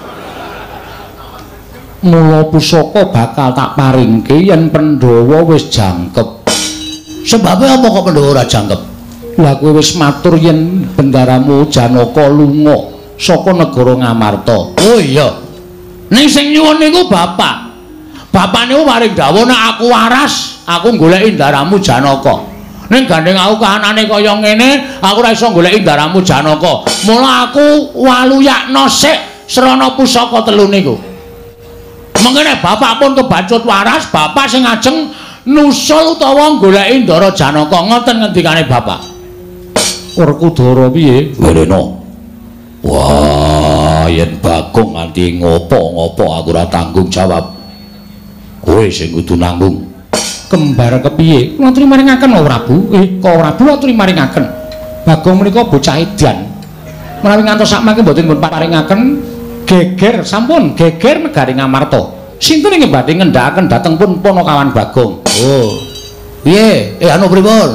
Mula pusaka bakal tak paringke yen Pandhawa wis jangkep. Sebabe apa kok Pandhawa ora jangkep? Lah kowe wis matur yen bendaramu Janaka lunga saka negara Ngamarta. Oh iya. Ning sing nyuwun niku bapak. Bapak niku maring dawuh nek aku waras, aku goleki ndaramu Janaka. Ning gandeng aku kahanane kaya ngene, aku ora iso goleki ndaramu Janaka. Mula aku waluyakno sik srana pusaka telu niku. Mengene bapak pun kebacut waras, bapak sing ajeng nusul utawa goleki Ndara Janaka. Ngoten ngendikane bapak. Werkudara piye? Werena. Wah, yen Bagong nganti ngopo-ngopo aku ora tanggung jawab. Kowe sing kudu nanggung. Kembar kepiye? Kula aturi maringaken Kang Prabu. Kang Prabu aturi maringaken. Bagong menika bocah edan. Menawi ngantos sakmangke mboten pun paringaken geger sampun geger negari Ngamarta. Sinten ing badhe ngendhakaken dhateng pun Panakawan Bagong. Oh. Piye? Anu pripun?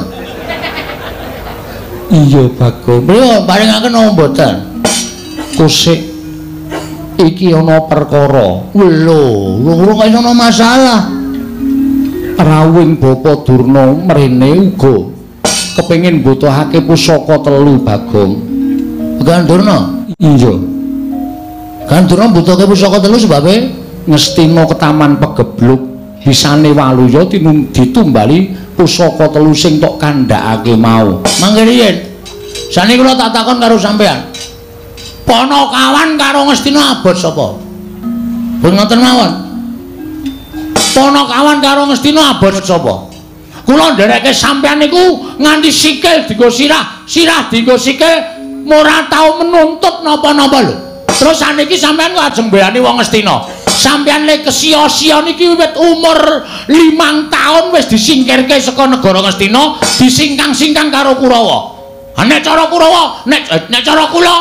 Iya Bagong. Pripun paringaken napa mboten? Kusik iki ana perkara. Lho, kok iso ana masalah? Rawuhing Bapa Durna mrene uga kepengin mbutuhake pusaka telu Bagong. Gandurna? Iya. Gandurna mbutuhake pusaka telu sebabe Ngastina ketaman pegebluk bisane Waluya ditumbali pusaka telu sing tok kandhakake mau. Mangke riyen. Saniki kula tak takon karo sampean. Panakawan karo Ngastina abot sapa? Pun ngoten mawon. Panakawan karo Ngastina abot sapa? Kula ndereke sampean niku nganti sikil dienggo sirah dienggo sikil ora tau menuntut napa-napa lho. Terus saniki sampean kok ajeng mbelani wong Ngastina. Sampeyan le kesia-sia niki wiwit umur 5 taun wis disingkirke saka negara Ngastina, disingkang-singkang karo Kurawa. Nek cara Kurawa, nek cara kula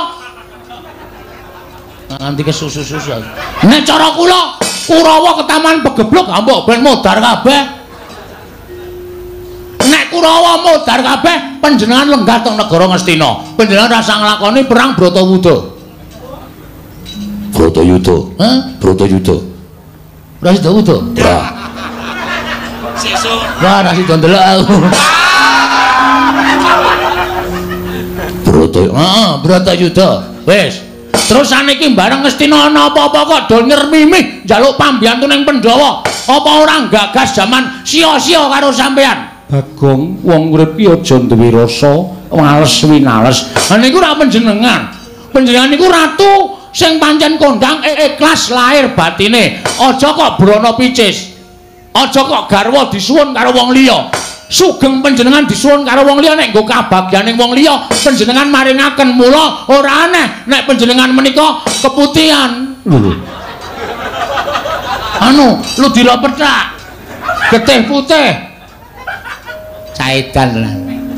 nganti kesusu-susu. Nek cara kula, Kurawa ketaman pegebluk mbok ben modar kabeh. Nek Kurawa modar kabeh, panjenengan lenggah teng negara Ngastina. Panjenengan rasa nglakoni perang Bratayuda. Bratayuda. Hah? Bratayuda. Ora sida wuda. Ora. Sesuk. Wah, ora sida ndelok aku. Bratayuda. Wis. Terus saniki bareng Ngastina ana apa-apa kok do nyermimih njaluk pambiyantu ning Pandhawa. Apa ora gagas jaman sia-sia karo sampean? Bagong, wong urip iki aja duwe rasa males winales. Lah niku ora panjenengan. Panjenengan niku ratu sing pancen kondang ikhlas lahir batine. Aja kok brana picis. Aja kok garwa disuwun karo wong liya. Sugeng panjenengan disuwun karo wong liya nek nggo kabagyaning wong liya panjenengan maringaken. Mula ora aneh nek panjenengan menika keputihan. Anu, lu dira pethak. Getih putih. Caedan lah.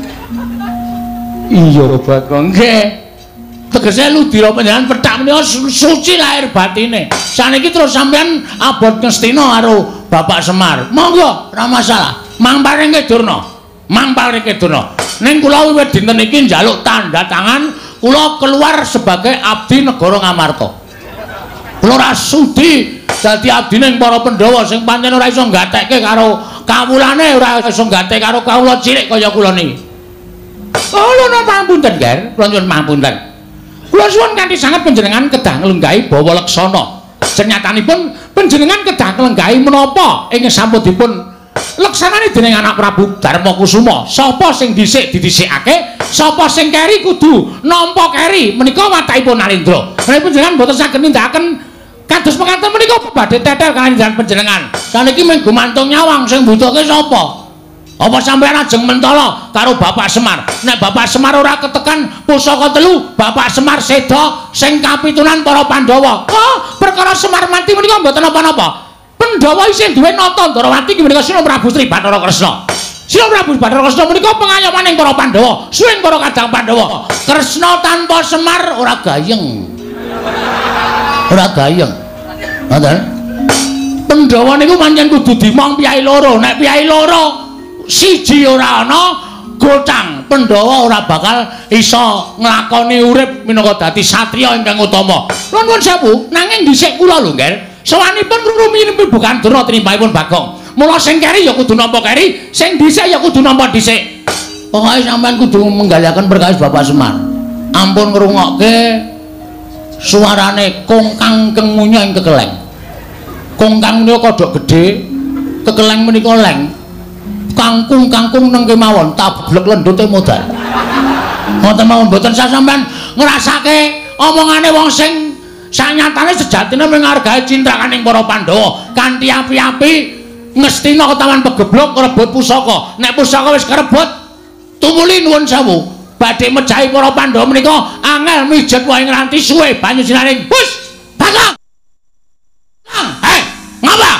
Iya Bagong nggih. Tegese lu dira panjenengan pethak menika suci lahir batine. Saniki terus sampean abot Ngastina karo Bapak Semar. Monggo, ora masalah. Mamparing Durna. Mamparing Durna. Ning kula wiwit dinten iki njaluk tanda tangan kula keluar sebagai abdi negara Ngamarta. Kula ora sudi dadi abdine para Pandhawa sing pancen ora iso nggatekke karo kawulane, ora iso nggatek karo kawula cilik kaya kula niki. Oh, lho pangapunten, Ger. Kula nyuwun pangapunten. Kula suwun kanthi sanget panjenengan kedah nglenggahi Bawa Leksana. Senyatanipun panjenengan kedah nglenggahi menapa ing sampun dipun leksanane dening anak Prabu Darmakusuma. Sapa sing dhisik didhisikake, sapa sing keri kudu nampa keri. Menika watahipun Nalendra. Menawi panjenengan boten saged nindakaken kados mekaten menika badhe tetel kaliyan panjenengan. Saniki mung gumantung nyawang sing mbutuhke sapa? Apa sampeyan ajeng mentala karo Bapak Semar? Nek Bapak Semar ora ketekan pusaka telu, Bapak Semar seda sing kapitunan para Pandhawa. Oh, perkara Semar mati menika mboten napa-napa. Pandhawa isih duwe nata Ndarawati iki menika Sina Prabu Sri Bathara Kresna. Sina Prabu Bathara Kresna menika pengayomaning para Pandhawa, suwing para kadang Pandhawa. Kresna tanpa Semar ora gayeng. Ora gayeng. Ngoten. Pandhawa niku pancen kudu dimong piyai loro. Nek piyai loro siji ora ana, gotang Pandhawa ora bakal iso nglakoni urip minangka dadi satriya ingkang utama. Kula nuwun sewu, nanging dhisik kula lho, Nger. Sawanipun rumiyin bukan Durna tinimbangipun Bagong. Mula sing keri ya kudu nampa keri, sing dhisik ya kudu nampa dhisik. Pokoke sampean kudu menggaliaken perkawis Bapak Semar. Ampun ngrungokke suarane kongkang keng munya ing kekeleng. Kongkang menika kodhok gedhe, kekeleng menika leng. kangkung neng kemawon tablek lendute modal. Ngoten mawon mboten sampean ngrasake omongane wong sing sanyatane sejatine menghargai cintrakaning para Pandhawa kanthi api-api ngestina ketaman pegeblok rebut pusaka. Nek pusaka wis kerebut tumuli nuwun sewu badhe mejahi para Pandhawa menika angel mijet wae nganti suwe banyu sinaring hus Bagong. Hei, ngapa?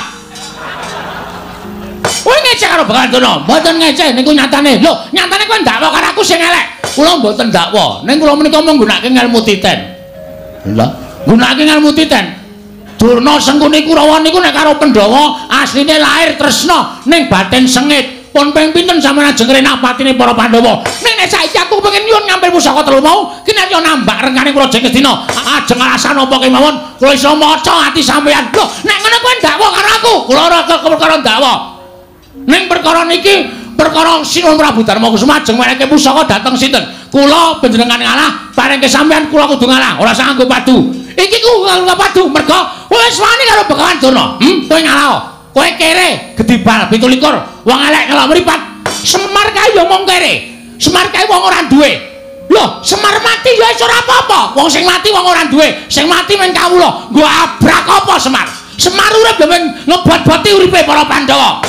Kowe ngecek karo Bagandana? Mboten ngecek niku nyatane. Lho, nyatane kowe ndakwa karo aku sing elek. Kula mboten dakwa. Ning kula menika mung nggunakake ngelmu titen. Lha, nggunakake ngelmu titen. Durna Sengkuni Kurawa niku nek karo Pandhawa asline lair tresna ning batin sengit. Pun ping pinten sampeyan ajeng renak patine para Pandhawa. Ning nek saiki aku pengen nyuwun ngambil pusaka telu mau, kinarya nambah rengkane kula jeng Kestina. Ajeng alasan apa kemawon kula iso maca ati sampeyan. Lho, nek ngono kowe ndakwa karo aku. Kula ora perkara ndakwa. Ning perkara niki perkara Sinuwun Prabu Darmakusuma ajeng meneke pusaka dhateng sinten? Kula panjenengan ngalah, paringke sampeyan kula kudu ngalah, ora usah nganggo padu. Iki ku nganggo padu merga wis wani karo Begawan Durna. Kowe ngalah. Kowe kere gedibal 17 wong elek ngelok mripat. Semar kae yo mung kere. Semar kae wong ora duwe. Lho, Semar mati ya wis ora apa-apa. Wong sing mati wong ora duwe. Sing mati men kawula. Nggo abrak apa Semar? Semar urip yo men ngebot-boti uripe para Pandhawa.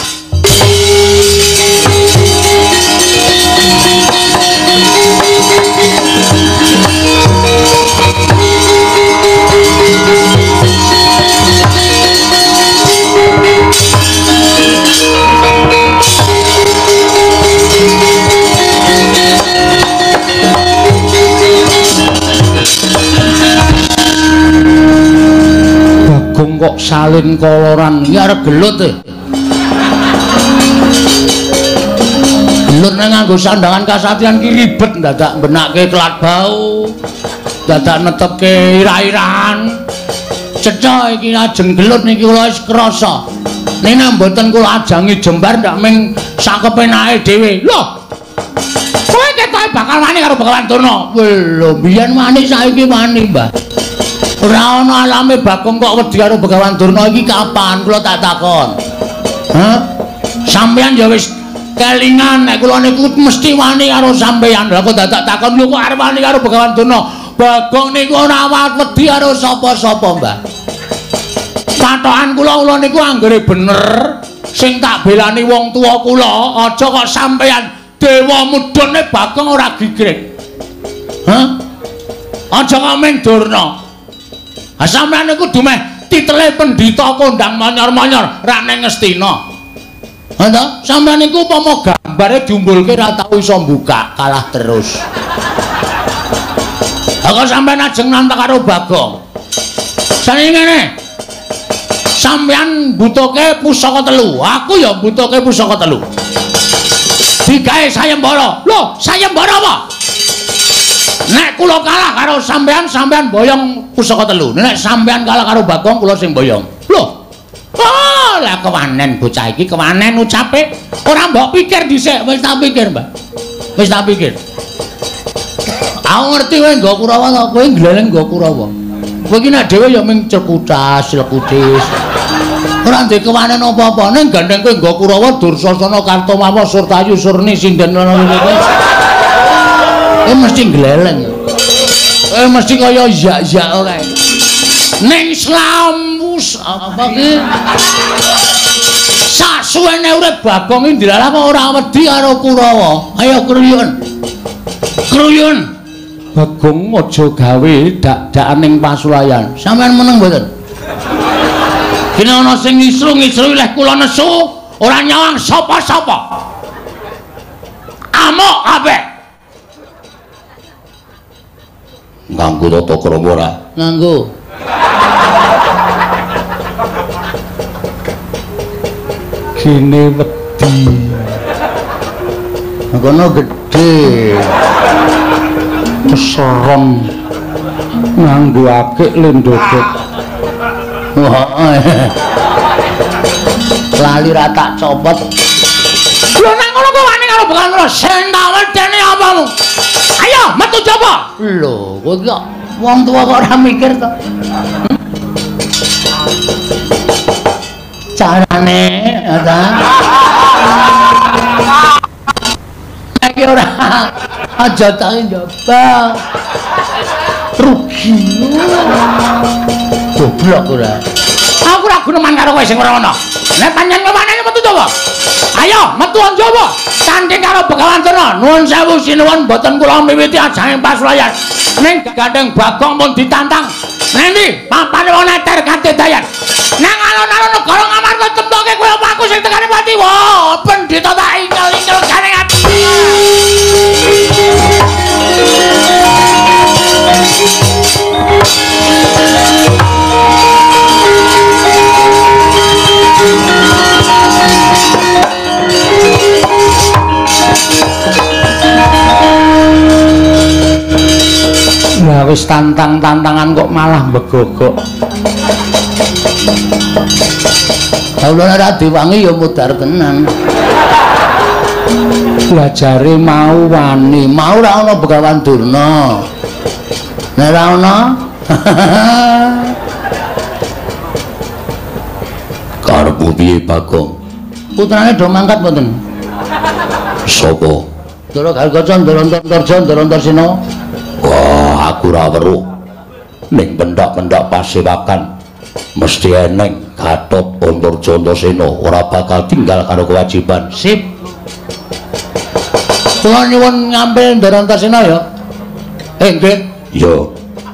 Bagong kok salin koloran iki arep gelut e. Gelut nang nganggo sandangan kasatriyan ki ribet dadak benake kelat bau. Dadak netepke ira-irahan. Cecok iki ajeng gelut niki kula wis krasa. Nek mboten kula ajangi jembar ndak ming sak kepenake dhewe. Lho. Kowe ketoke bakal wani karo Begawan Durna. Lho, biyen wani saiki wani, Mbah. Ora ana alame Bagong kok wedi karo Begawan Durna iki kapan kula tak takon. Hah? Sampeyan ya wis kelingan nek kula niku mesti wani karo sampeyan. Lah kok dadak takon lho kok arep wani karo Begawan Durna. Bagong niku ora wedi karo sapa-sapa, Mbah. Patokan kula niku anggere bener sing tak belani wong tuwa kula, aja kok sampeyan dewa mudhune Bagong ora gigrek. Hah? Aja kok ming Durna. Ha sampeyan niku dumeh titele pendhita kondang manyor-manyor ra ning Ngastina. Ha to? Sampeyan niku upama gambare diumbulke ra tau iso mbukak, kalah terus. Ha kok sampeyan ajeng nantang karo Bagong. Saniki ngene. Sampeyan butuhke pusaka telu, aku ya butuhke pusaka telu. Digawe sayembara. Lho, sayembara apa? Nek kula kalah karo sampean, sampean boyong pusaka telu. Nek sampean kalah karo Bagong, kula sing boyong. Lho. Oh, lah kewanen bocah iki, kewanen ucape. Ora mbok pikir dhisik, wis tak pikir, Mbak. Wis tak pikir. Aku ngerti kowe nggo Kurawa ta, kowe gleleng nggo Kurawa. Kowe iki nek dhewe ya ming cekutas, lekutis. Ora ndek kewanen apa-apa, ning gandeng kowe nggo Kurawa, Dursasana, Kartomawa, Surtayu, Surni, Sinden ngono-ngono. Mesti gleleng. Mesti kaya yak-yak kae. Ning slamus apa ki? Sasuwene urip Bagong iki dilalah kok ora wedi karo Kurawa. Ayo kruyun. Kruyun. Bagong aja gawe dak-dakan ning pasulayan. Sampeyan meneng mboten? Kene ana sing ngisru-ngisru leh kula nesu, ora nyawang sapa-sapa. Amok kabeh. Nganggo tata krama ora? Nganggo. Kene wedi. Kono gedhe. Keseron nganggo akik lendodot. Wah. Lali ra tak copot. Lho nang ngono kok wani karo Begawan Durna sing tak wedeni apamu? Ayo metu jaba. Lho, kowe kok wong tuwa kok ora mikir to. Carane, ta? ora. Aja tak njaba. Rugi. Goblok ora. Aku ora guneman karo kowe sing ora ana. Nek panjenengan kemanane metu to, Pak? Ayo, metu njaba. Tanding karo Begawan Durna. Nuwun sewu sinuwun mboten kula miwiti ajanging pasulayan. Ning Gandeng Bagong pun ditantang. Nendi papane wong neter kanthi dayan. Nang alon-alon negara Ngamarta temtoke kowe apa aku sing tekani pati. Wah, pendhita tak ingkel-ingkel garing ati. Ya wis tantang-tantangan kok malah begogok. Kalau ora diwangi ya mudar tenan. Blajare mau wani, Mau ora ana Begawan Durna. Nek ora ana karepmu piye Bagong? putrane do mangkat mboten? Sapa? Ndara Gargaca, Ndara Antarja, Ndara Antarsena. Wah, aku ora weruh. Ning pendak-pendak pasewakan mesti eneng Gatot Antarja Antarsena ora bakal tinggal karo kewajiban. Sip. Kula nyuwun ngambil Ndara Antarsena ya. Nggih. Yo,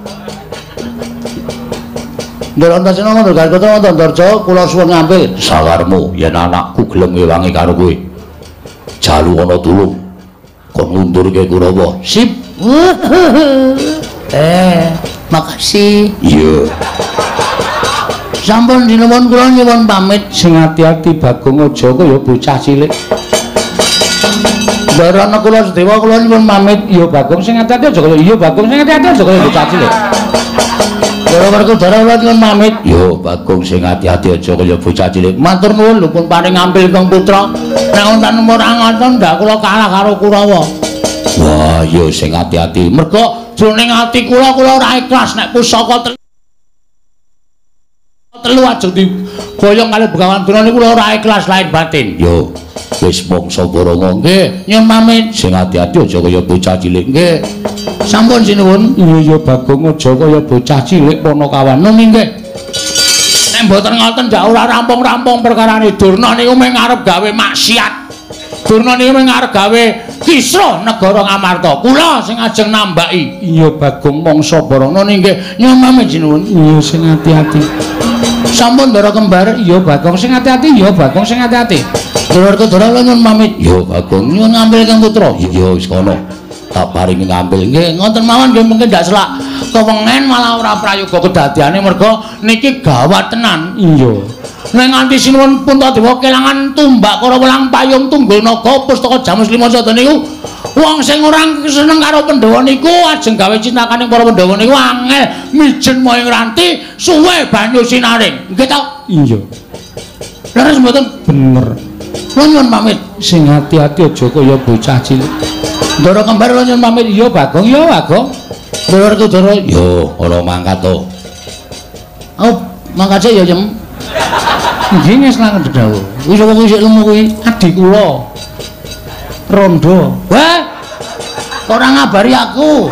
Ndara Antarsena Ndara Gargaca Antarja kula suwun ngambil. sawarmu yen anakku gelem ngewangi karo kowe. Jalu ana tulung. Kon ngundurke Kurawa. Sip. Makasih. Iya. Sampun sinuwun kula nyuwun pamit. Sing ati-ati Bagong aja kaya bocah cilik. Darana kula sedewa kula nyuwun pamit. Iya Bagong sing ati-ati aja kaya iya Bagong sing ati-ati aja kaya bocah cilik. Dara Werkudara kula nyuwun pamit. Yo, Bagong sing ati-ati aja kaya bocah cilik. Matur nuwun lho pun paring ngambil Kang Putra. Nek wonten ora ngoten ndak kula kalah karo Kurawa. Wah, yo sing ati-ati. Mergo jroning ati kula ora ikhlas nek pusaka telu ajeng diboyong kali Begawan Durna niku ora ikhlas lahir batin. Yo, wis mongso Baronga. Nggih, nyuwun pamit. Sing ati-ati aja kaya bocah cilik. Nggih. Sampun sinuwun. Iya Bagong aja kaya bocah cilik Panakawan. Nun nggih. Nek mboten ngoten ndak ora rampung-rampung perkarane Durna niku mung arep gawe maksiat. Durna niku mung arep gawe kisruh negara Ngamarta. Kula sing ajeng nambaki. Iya Bagong mangsa Nun nggih. Nyuwun pamit sinuwun. iya sing ati-ati. Sampun Ndara Kembar. Iya Bagong sing ati-ati, iya Bagong sing ati-ati. Dara Werkudara kula nyuwun pamit. Yo, Bagong. Nyuwun ngambil Kang Putra. Iya, wis kono. Tak paringi ngambil. Nggih, ngoten mawon nggih mungkin ndak selak kewengen malah ora prayoga kedadiane merga niki gawat tenan. Iya. Nek nganti sinuwun Puntadewa kelangan tumbak karo welang payung tunggul naga pustaka Jamus Lima Sada niku wong sing ora seneng karo Pandhawa niku ajeng gawe cintakaning para Pandhawa niku angel mijen moing ranti suwe banyu sinaring. Nggih ta? Iya. Leres mboten? Bener. Kula nyuwun pamit. Sing ati-ati aja kaya bocah cilik. Ndara Kembar kula nyuwun pamit. Iya Bagong, iya Bagong. Dara Werkudara. Yo, ana mangkat to. Oh, mangkat ya, Jem. Nggih wis nang dawuh. Wis kok isih lemu kuwi. Adik kula. Rondo. Wah. Ora ngabari aku.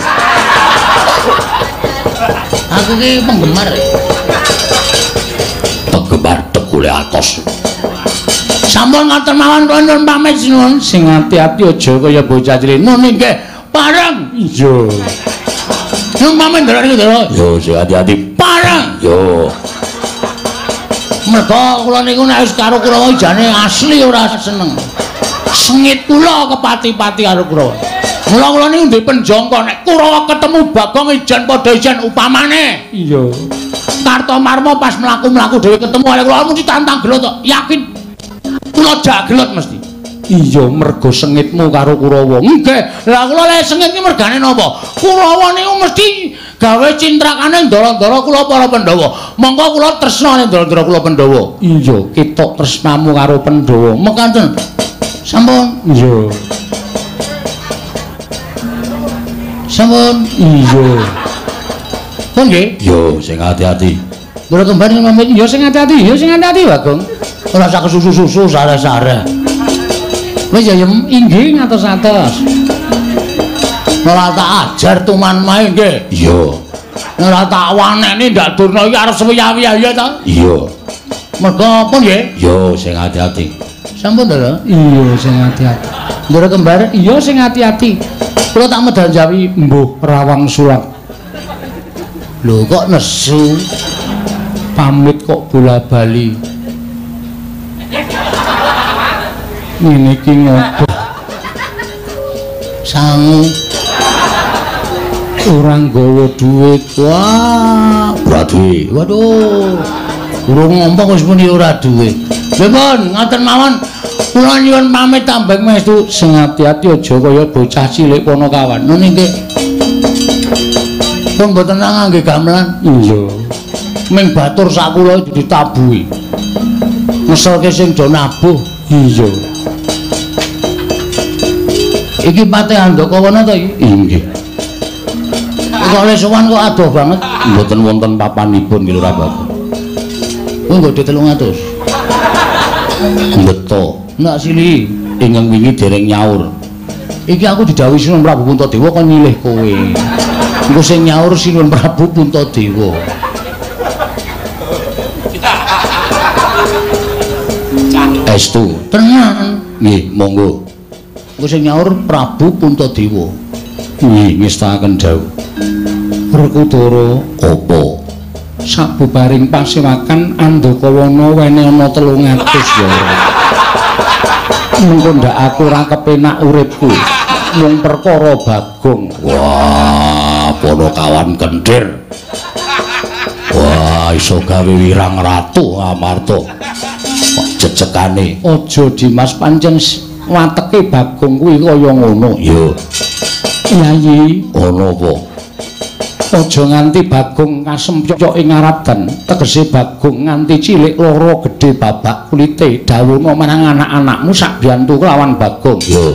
Aku ki penggemar. Penggemar tekule atos. Sampun ngoten mawon kula nyuwun pamit sinuwun. Sing ati-ati aja kaya bocah cilik. Nun nggih, pareng. Iya. Nyuwun pamit Ndara Werkudara. Yo, sing ati-ati. Pareng. Yo. Merga kula niku nek wis karo Kurawa jane asli ora seneng. Sengit kula kepati-pati karo Kurawa. Mula kula niku ndek penjangka nek Kurawa ketemu Bagong ijan padha ijan upamane. Iya. Kartomarma pas mlaku-mlaku dhewe ketemu oleh kula mesti tantang gelut kok. Yakin kula jak gelut mesti. Iya mergo sengitmu karo Kurawa. Nggih. Lah kula lek sengit ki mergane napa? Kurawa niku mesti gawe cintrakane ndara-ndara kula para Pandhawa. Monggo kula tresna ning ndara-ndara kula Pandhawa. Iya, ketok tresnamu karo Pandhawa. Mekaten. Sampun. Iya. Sampun. Iya. Pun nggih. Yo, sing ati-ati. Ndara Kembar pamit. Ya sing ati-ati, ya sing ati-ati Bagong. Ora sak susu-susu sare-sare. Wis ya, Yem. Inggih ngatos-atos. Ora tak ajar tuman mae nggih. Iya. Ora tak waneni ndak durna iki arep suwi-wiya ta? Iya. Mergo apa nggih? Yo sing hati-hati. Sampun to, Lho? Iya sing hati-hati. Ndara kembar, Iya sing hati-hati. kula tak medal jawi. Mbuh rawang sulak. Lho kok nesu? Pamit kok bola-bali. Ngene iki ngopo? Sangu. Ora nggawa dhuwit. Wah, Ora duwe. waduh. Urung ngomong wis muni ora duwe. Lha pun ngoten mawon. Kula nyuwun pamit tambeng mestu. Sing hati-hati aja kaya bocah cilik Ponokawan. Nun nggih. Pun mboten ngangge gamelan. Iya. Ming batur sakula ditabuhi. Ngeselke sing do nabuh. Iya. Iki Patih Handakawana to iki? Inggih. Kok oleh sowan kok adoh banget. Mboten wonten papanipun nggih Lurah Bagong. Kuwi nggo 300. Beto. Nak sili. Ingkang wingi dereng nyaur. Iki aku didhawuhi Sinuhun Prabu Puntadewa kok nyilih kowe. Engko sing nyaur Sinuhun Prabu Puntadewa. Estu. Tenan. Nggih, monggo. Engko sing nyaur Prabu Puntadewa. Nggih, ngestaken dawuh. Werkudara Apa? sabubaring pasewakan Andakawana wene ana 300 ya. Mengko ndak aku ora kepenak uripku. Mung perkara Bagong. Wah, Ponokawan kentir. Wah, iso gawe wirang ratu Amarta. Kok jejegane. Aja Dimas pancen wateke Bagong kuwi kaya ngono. Yo, Yayi, ono apa? aja nganti Bagong kasempyok ing ngaradan. Tegese Bagong nganti cilik loro gedhe babak kulite. Dawuhna marang anak-anakmu sak biyantu kelawan Bagong. Yo.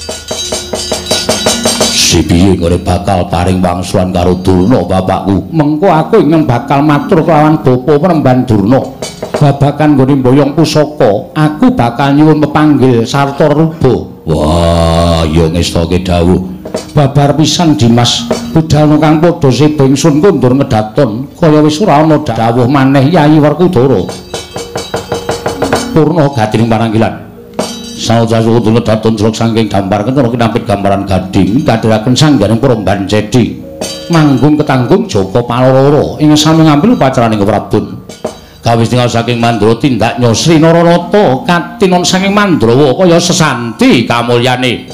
Si piye ngene bakal paring wangsulan karo Durna bapakku. Mengko aku ingin bakal matur kelawan bapa Penemban Durna. Babakan nggone mboyong pusaka, aku bakal nyuwun pepanggil sarta ruba. Wah, ya ngestake dawuh. Babar pisan Dimas, budal kang padha seba ingsun kondur ngedaton, kaya wis ora ana dawuh maneh Yayi Werkudara. Purna gatining pananggilan. Saujasa kudu ngedaton slok saking gambar kena kinampit gambaran gading kadhiraken sangganing Promban Cedi. Manggung ketanggung Joko Paloro ing sami ngambil upacaraning Prabun. Kawis tinggal saking Mandra tindak Nyosri Naranata katinon saking Mandrawa kaya sesanti kamulyane.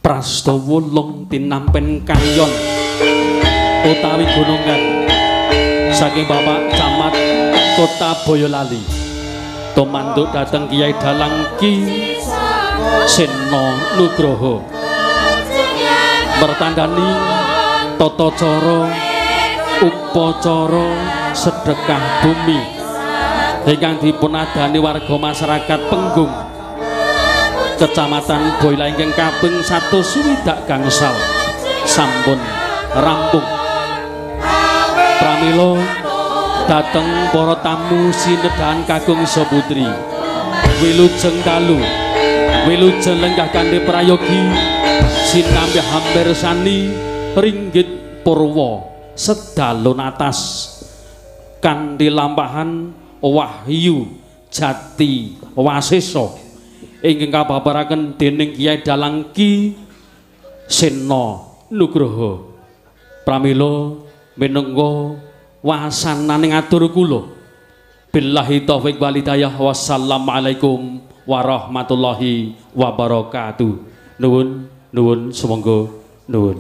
Prastawa long tinampen kayon utawi gunungan saking Bapak Camat Kota Boyolali tumanduk dateng Kiai Dalang Ki Seno Nugroho bertandani tata cara upacara sedekah bumi ingkang dipunadani warga masyarakat Penggung Kecamatan Boyolali ingkang kaping 160 gangsal sampun rampung. Pramila dateng para tamu sinedahan kakung Isa Putri wilujeng dalu wilujeng lenggah kanthi prayogi sinambi hampir sani ringgit purwa sedalun atas kanthi lampahan Wahyu Jati Wasesa ingkang kababaraken dening Kiai Dalang Ki Seno Nugroho. Pramila minangka wasananing atur kula billahi taufik wal hidayah wassalamualaikum warahmatullahi wabarakatuh. Nuwun nuwun sumangga nuwun.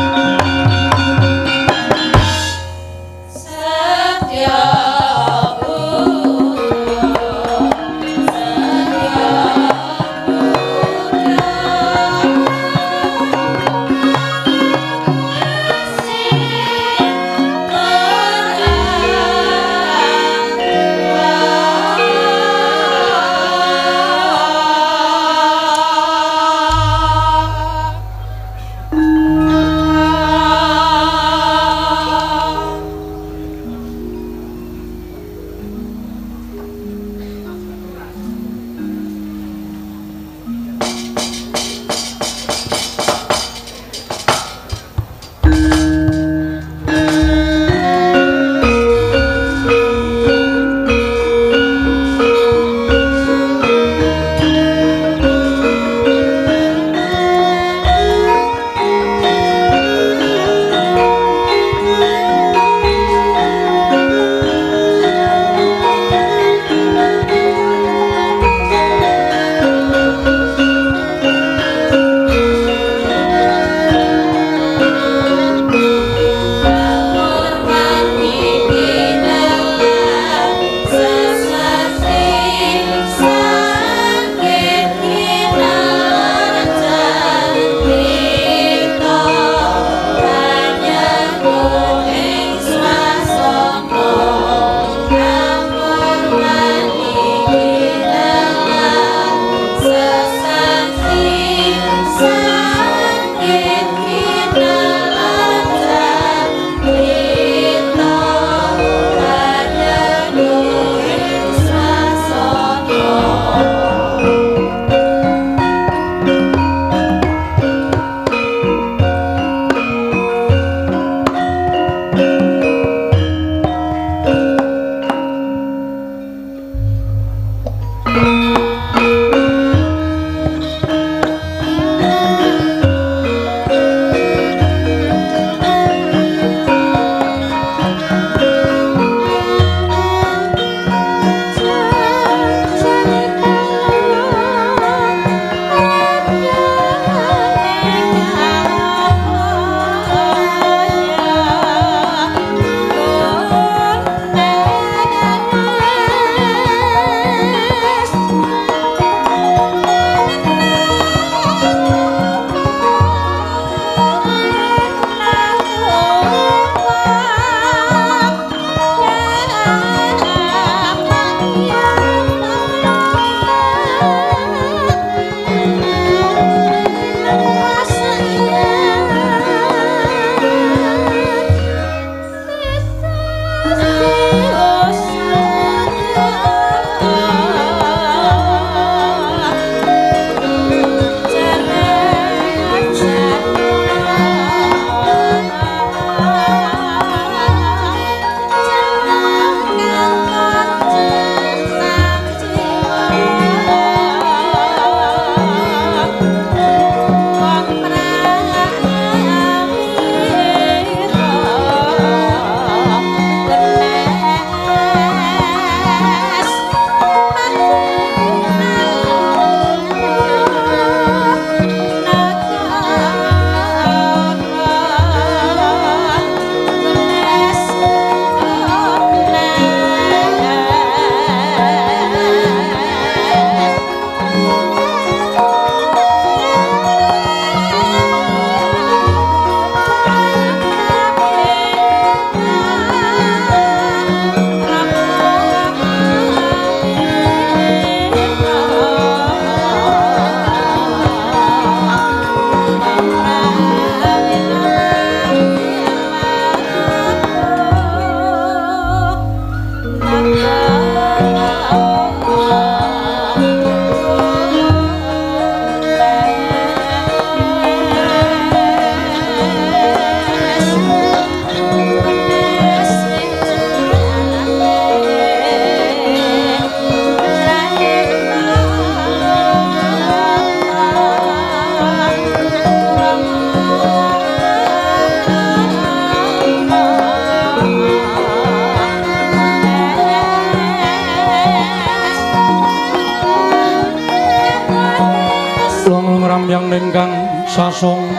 Satya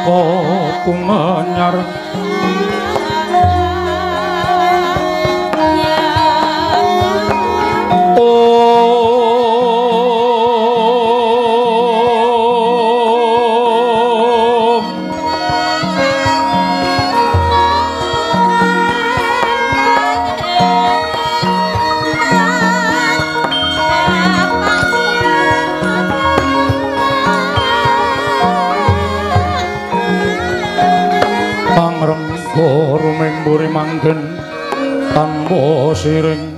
saka kumanyar rumemburi manggen tanpa siring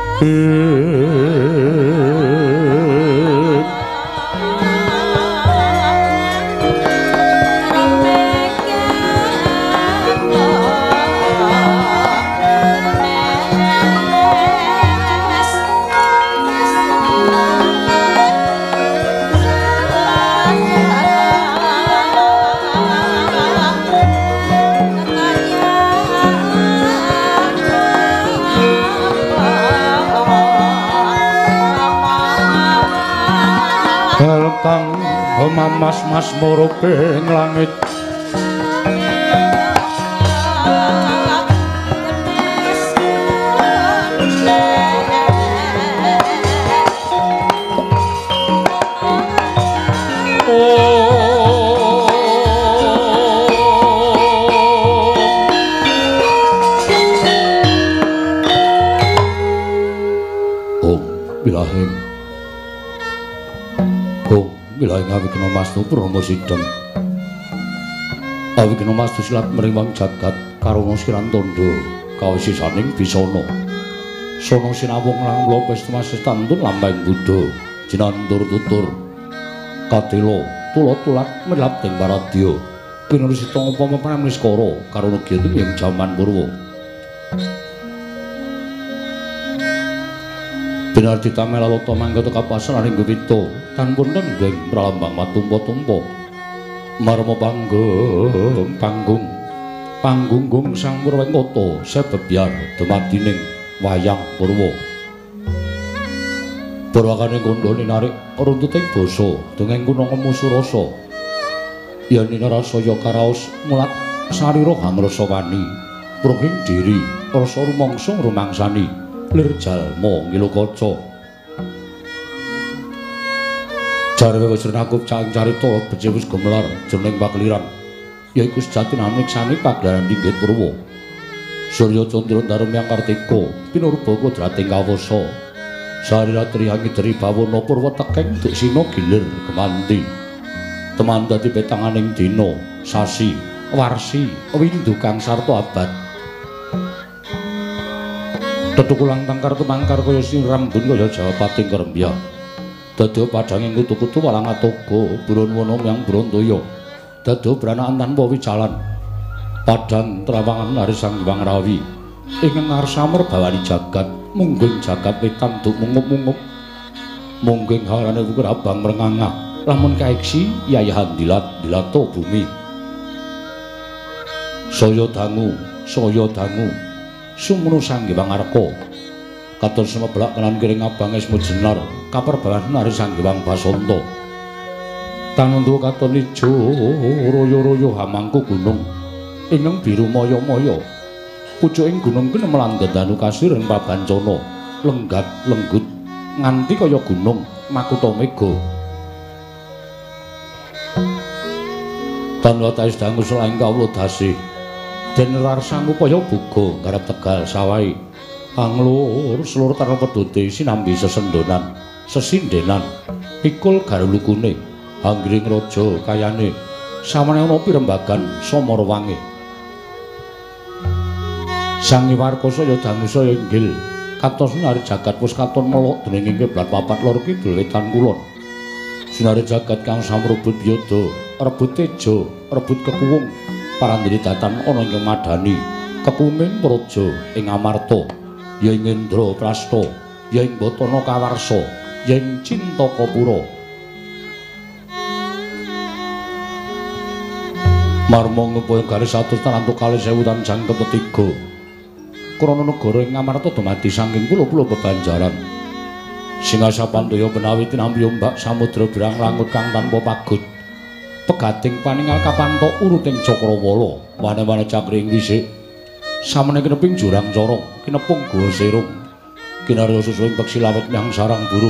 kang mamas-mas murupe ing langit Bilahing awikna mastu Brahma Sideng awikna mastu silat meriwang jagat karana siran tandha kawisisaning bisana sono sinawung langkula pesta tantun lambang Buddha jinandur tutur katila tulat melap ing paradya pinurusita upama pramniskara karana giyati ing jaman purwa Benar ditamelawata manggata kapasraning gewita tanpa nendeng pralambang matumpa-tumpa marma panggung sang Purwengkata sebebyar dumadining wayang purwa Purwakane kandha narik runtuting basa dongeng kunangemu surasa yen narasaya karaos mulat sarira hamrasa wani proging diri rasa rumangsa rumangsani lir jalma ngilu kaca jare wis nakup cang carita becik wis gemelar jroning pakliran yaiku sejati namiksani pagelaran Dinggit Purwa Surya Candra Darmyang Kartika pinurba kodrating kawasa sarira triyangi dri bawana purwa tekeng deksina gilir kemanti teman dadi petanganing dina sasi warsi windu kang sarta abad Tetukulang tangkar tumangkar kaya sinrambun kaya Jawapating Kerembya. Dadi padhanging kutu-kutu walang atoga, buron wono yang Brantaya. Dadi branaan tanpa wicalan. Padhang trawangan Hari Sang Hyang Rawi. Ingkang ngarsa merbawani jagat, mungging jagat wetan duk mungup-mungup. Mungging harane wukur abang mrengangah, lamun kaeksi yayahan dilat-dilato bumi. Saya dangu. Sumunu Sang Hyang Arka katon semebelak kelan kiring abang esmu jenar kaperbalan Hari Sang Hyang Basanta tanundu katon ijo royo-royo hamangku gunung ingkang biru maya-maya pucuking gunung kene melandendanu kasir ing pabancana lenggat lenggut nganti kaya gunung Makuta Mega tan watais dangu selaing kawula dasih den rarsang upaya buga garap Tegal Sawai anglur seluruh tanah pedute sinambi sesendonan sesindenan pikul garulukune anggring raja kayane samane ana pirembagan Samarwangi Sang Hyang Saya dangu saya inggil katos sinari jagat wis katon melok dening kiblat papat lor kidul wetan kulon sinari jagat kang samrebut biyada rebut teja rebut kekuwung parandiri datan ana ing madani kepuming praja ing Amarta ya ing Indra Prasta ya ing Batana Kawarsa ya ing Cintakapura marma ngupaya garis 100 tanantu kalih 1000 tan jangkep ketiga krana negara ing Amarta dumadi saking pulo-pulo bebanjaran Singasapandaya menawi tinampi ombak samudra birang langut kang tanpa pagut pegating paningal kapanto uruting Cakrawala wane-wane cakring wisik samene kineping jurang corong kinepung goa serung kinarya susuing peksi lawet nyang sarang burung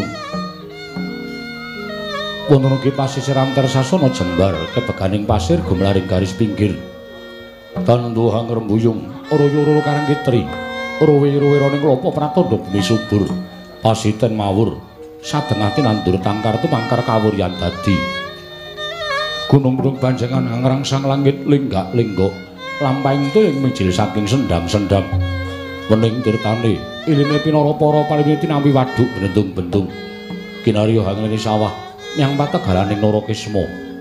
wonten ugi pasisir antar sasana jembar kebeganing pasir gumlaring garis pinggir tanduhang rembuyung royo-royo karang kitri ruwi-ruwi roning klopo pratandha bumi subur pasiten mawur sadengah tinandur tangkar tumangkar kawuryan dadi gunung-gunung banjengan ngrangsang langit linggak-linggok lampahing tuling mijil saking sendam-sendam wening tirtane iline pinara para palimi tinampi waduk bentung-bentung kinarya hangene sawah nyang pategalaning Narakisma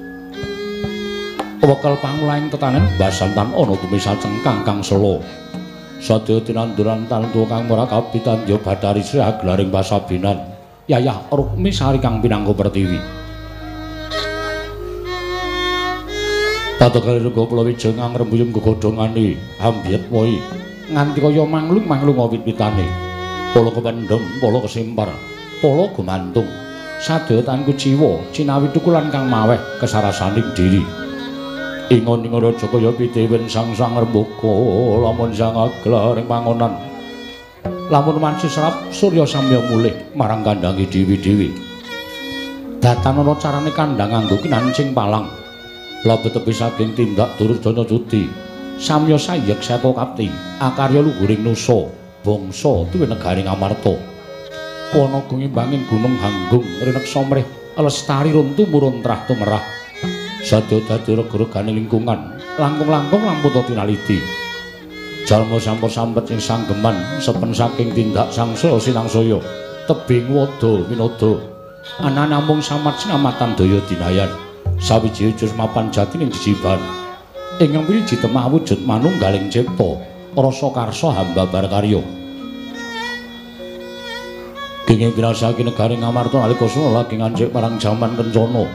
wekel pangulaing tetanen basantan ana tumisal cengkang kang sela sadaya tinanduran tantu kang ora kapitandya Bathari Sri aglaring pasabinan Yayah Rukmi Sari kang pinangka pertiwi Tatagali rega Palawija ngrembuyung gegodhongane ambyet woi nganti kaya manglung-manglung wit-witane pala kependhem pala kesimpar pala gumantung sadaya tanku jiwa cinawi tukulan kang maweh kesarasaning diri ingon-ingon raja kaya pitewen sang-sang rembuga lamun sang aglaring pangonan lamun wanci serap surya samya mulih marang kandhange dewi-dewi datan ana carane kandhang nganggo kinancing palang labet tepi saking tindak turut jana cuti samya sayek saka kapti akarya luhuring nusa bangsa tuwi negaring Amarta ana gumimbanging gunung hanggung rineksa mrih lestari runtu muruntrah tumerah sadya dadi rega-regane lingkungan langkung-langkung lamputa tinaliti jalma sampur sambet ing sanggeman sepen saking tindak sangsaya sinangsaya tebing wada winada ana namung samat sinamatan daya dinayan sawiji ujur mapan jati ning jijiban ingkang wiji temah wujud manunggaling cipta rasa karsa hamba barkarya kenging pirasake negaring Amarta nalika suna lagi ngancik marang jaman kencana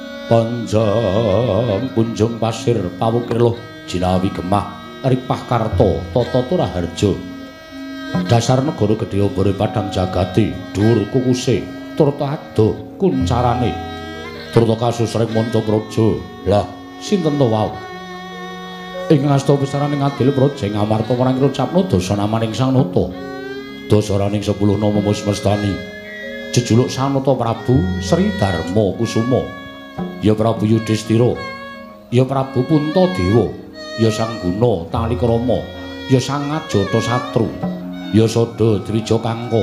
panjang kunjung pasir pawukir loh jinawi gemah ripah karta tata turaharja dasar negara gedhe obore padang jagati dhuwur kukuse turta ado kuncarane turta kasusreng manca praja lah sinten to wau ing ngasta besaraning adil praja ing Amarta marang ngucapna dasa namaning Sang Nata dasaraning 10 nama musmestani jejuluk Sang Nata Prabu Sri Darma Kusuma ya Prabu Yudhistira ya Prabu Puntadewa ya Sang Guna Talikrama ya Sang Ajata Satru ya Sada Dwija Kangka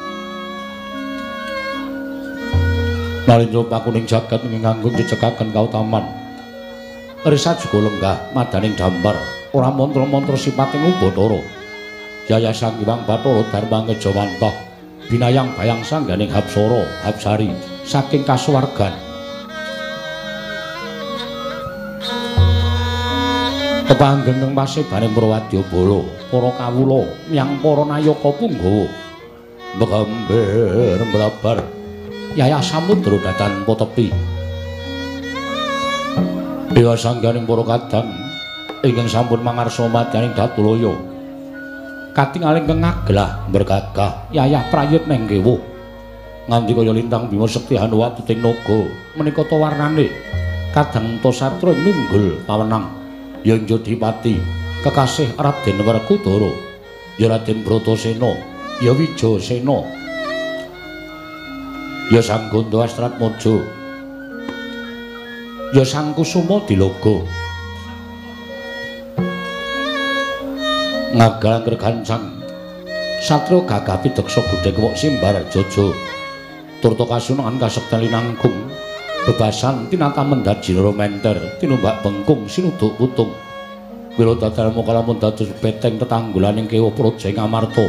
Nalendra pakuning jagat nganggung jejekaken kautaman risat juga lenggah madaning dampar ora mantra-mantra sipating Ubathara Yaya Sang Hyang Bathara Dharma Ngejawantah binayang bayang sangganing Hapsara Hapsari saking kasuwargan kepanggeng pasebaning Prawadyabala para kawula miyang para nayaka punggawa mbegamber mbrabar Yaya Samudra datan potepi Dewa sangganing para kadang ingkang sampun mangarsa madyaning Datulaya katingaling kengaglah bergagah Yayah Prayit Nenggewa nganti kaya lintang Bima Sekti Hanuwatu ting naga menika ta warnane kadang ta satra nunggul pawenang ya Jodipati kekasih Raden Werkudara ya Raden Bratasena ya Wijasena ya Sang Ganda Astratmaja ya Sang Kusuma Dilaga ngagal gancang satya gagah pideksa budhe kewok simbar jaja turta kasunungan kasekten linangkung bebasan tinata mendhat jilara menter tinumbak bengkung sinuduk putung wila dadal mung kalamun dados beteng tetanggulaning kewa praja ing Amarta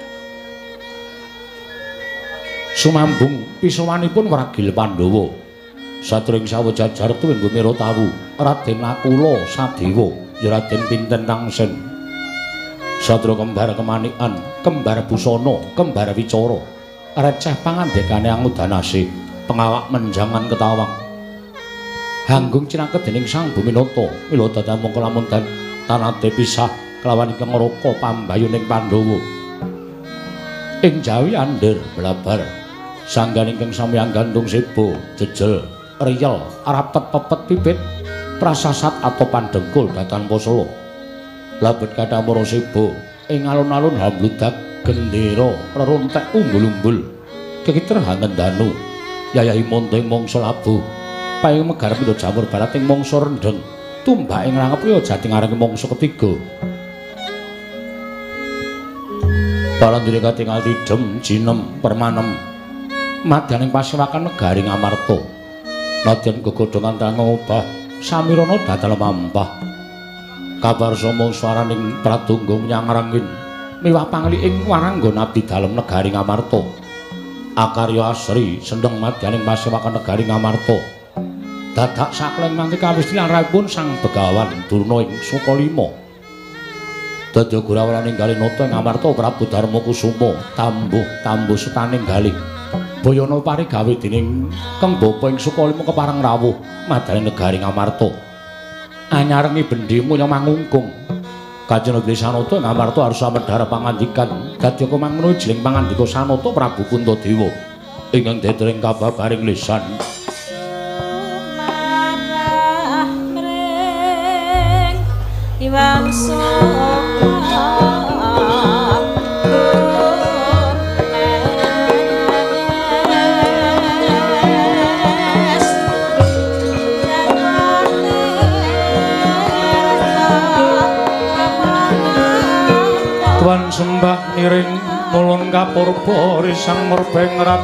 sumambung pisowanipun waragil Pandhawa satring sawajajar tuwin bumi Ratawu Raden Nakula Sadewa ya Raden Pinten Tangsen satra kembar kemanikan kembar busana kembar wicara receh pangandekane Angudanasih pengawak menjangan ketawang hanggung cinaket dening Sang Buminata mila dadal mongko lamun tanate pisah kelawan ingkang ngraka pambayuning Pandhawa ing Jawi Andir blabar sanggan ingkang samyang gandung sebo jejel riyel rapet pepet pipit prasasat atau pandengkul datan posolo labet kata morosibo ing alun-alun hambludak gendera rerontek umbul-umbul kekiter hangendanu yayahi monto ing mangsa labu paing megar pindha jamur barat ing mangsa rendheng tumbak ing rangep ya jati ngareng mangsa ketiga palandire katingal tidhem jinem permanem madyaning pasewakan negari Ngamarta nadyan gegodhongan kang ngobah samirana datal mampah kabar sama swaraning pradonga nyangranggin miwah pangli ing waranggana abdi dalem negari Ngamarta akarya asri sendeng madyaning pasewakan negari Ngamarta dadak sakleng mangke kawistilan raipun sang Begawan Durna ing Sukalima dadi gurawalaning Galinata ing Ngamarta Prabu Darma Kusuma tambuh setaning galih bayana parigawe dening Kang Bapa ing Sukalima kepareng rawuh madyaning negari Ngamarta anyarengi bendhemu yang mangungkung Kanjeng Negeri Sanata Ngamarta harus samedhar pangandikan dadi kok mangkono jiling pangandika Sanata Prabu Kuntadewa ingkang detering kababaring lisan Iwangso Tuan sembah niring mulun kapurba risang murbeng rat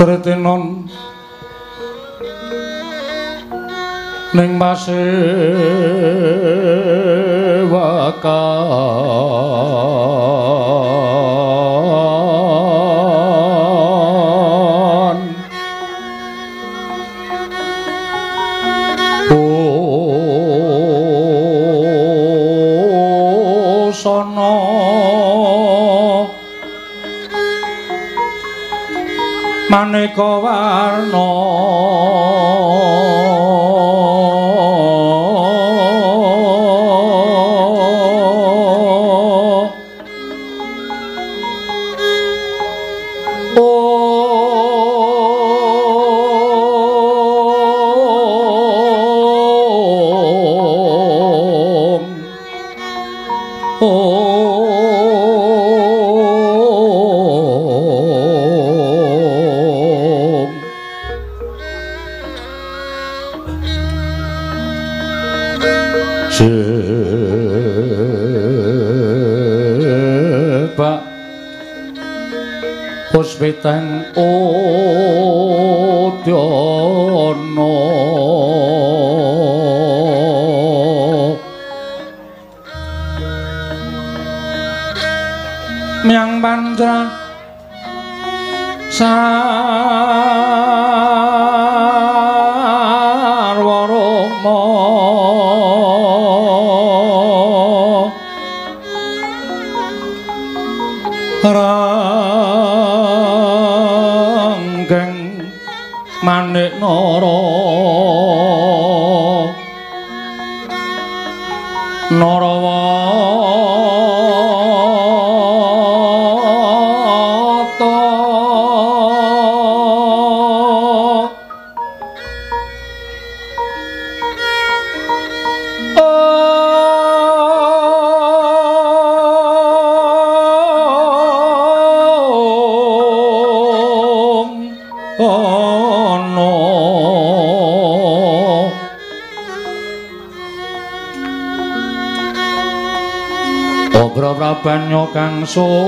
Sretinon ning pasewakan sono maneka warna Puspiteng Udyana Myang Pancra Sarwarama Manik Nara Narawata Prabanya kang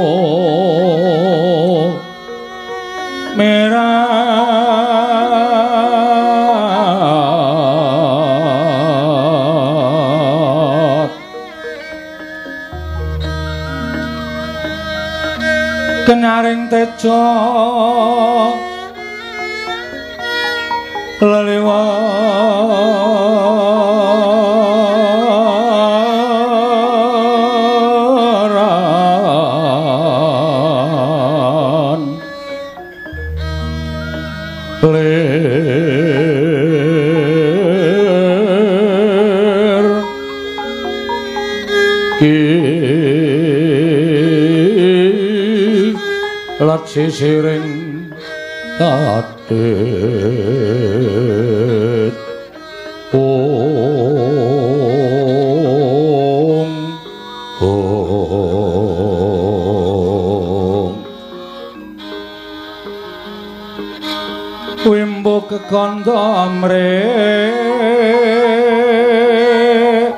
merat kenyaring teja lat sisiring tadet wimbo kekanda mrek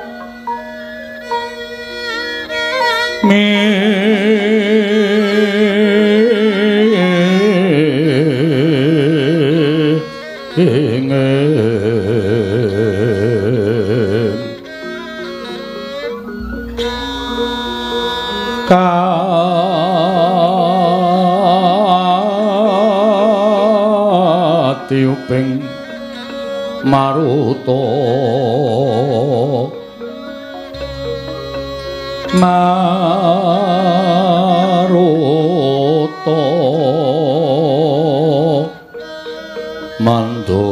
katiuping maruta mando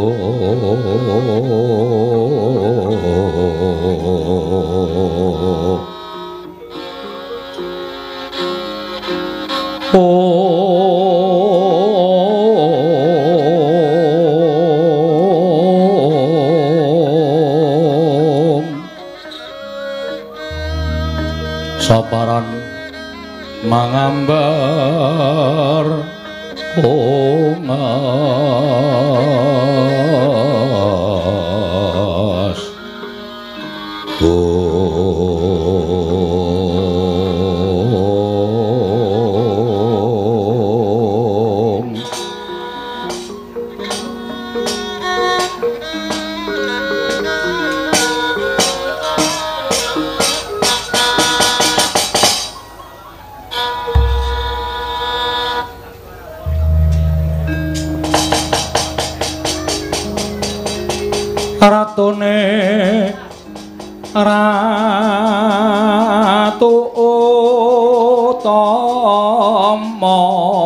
saparan mangambar kongas ratune Ratu Utama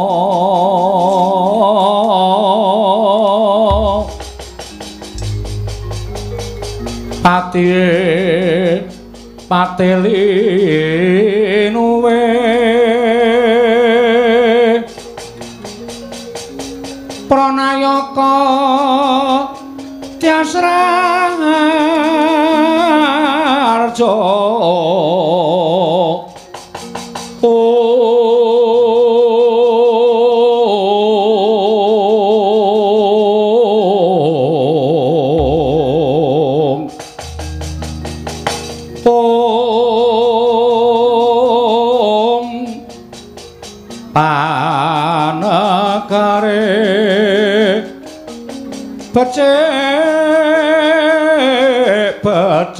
Patelinuwe Pranayaka Tyasrarja becik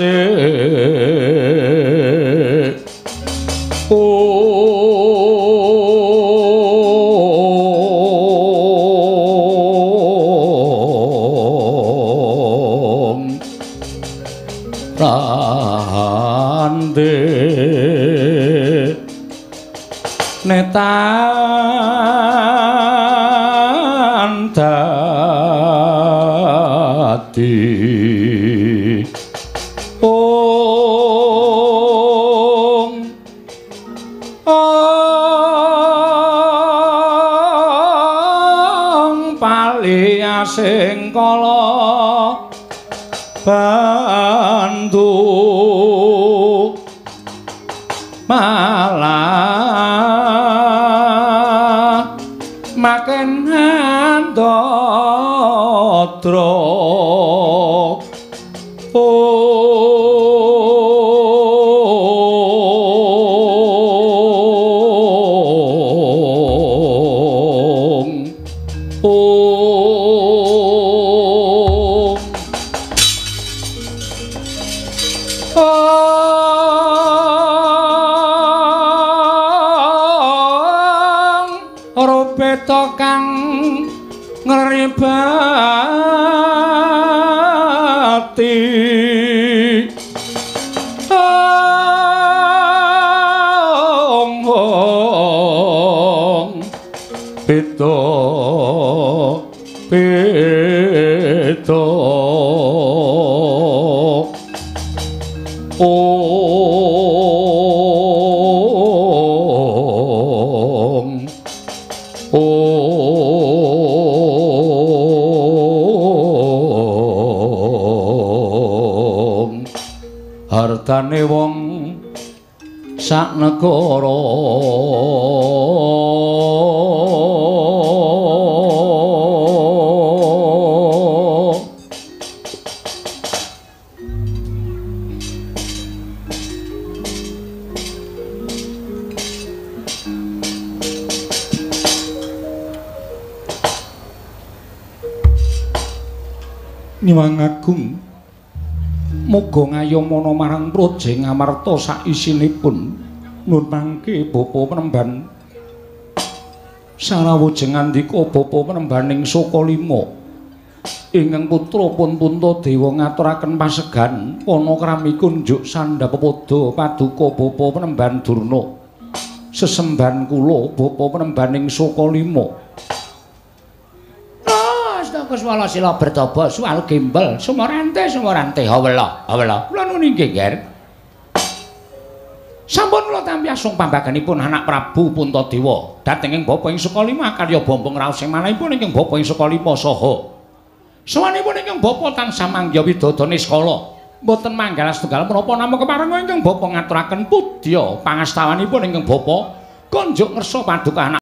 rande netan dadi sing kala bantu malah makin handodro kang ngribati beda hartane wong sak negara Nyuwun Agung muga ngayomana marang Praja Ngamarta sak isinipun nun mangke bapa penemban sarawujeng andika bapa penembaning Sokalima ingkang putra pun Puntadewa ngaturaken pasegan ana kramikun njuk sandhapada paduka bapa penemban Durna sesemban kula bapa penembaning Sokalima Kuswala sila bertobo sual gimbal sumorante hawela kula nuwun inggih Ger sampun kula tampi asung pambaganipun anak Prabu Puntadewa dhatenging bapa ing Sukalima karya bombong raos sing manahipun ingkang bapa ing Sukalima saha sawanipun ingkang bapa tansah mangya widodane skala mboten manggal setunggal menapa nama keparenga ingkang bapa ngaturaken pudya pangastawanipun ingkang bapa konjuk ngersa paduka anak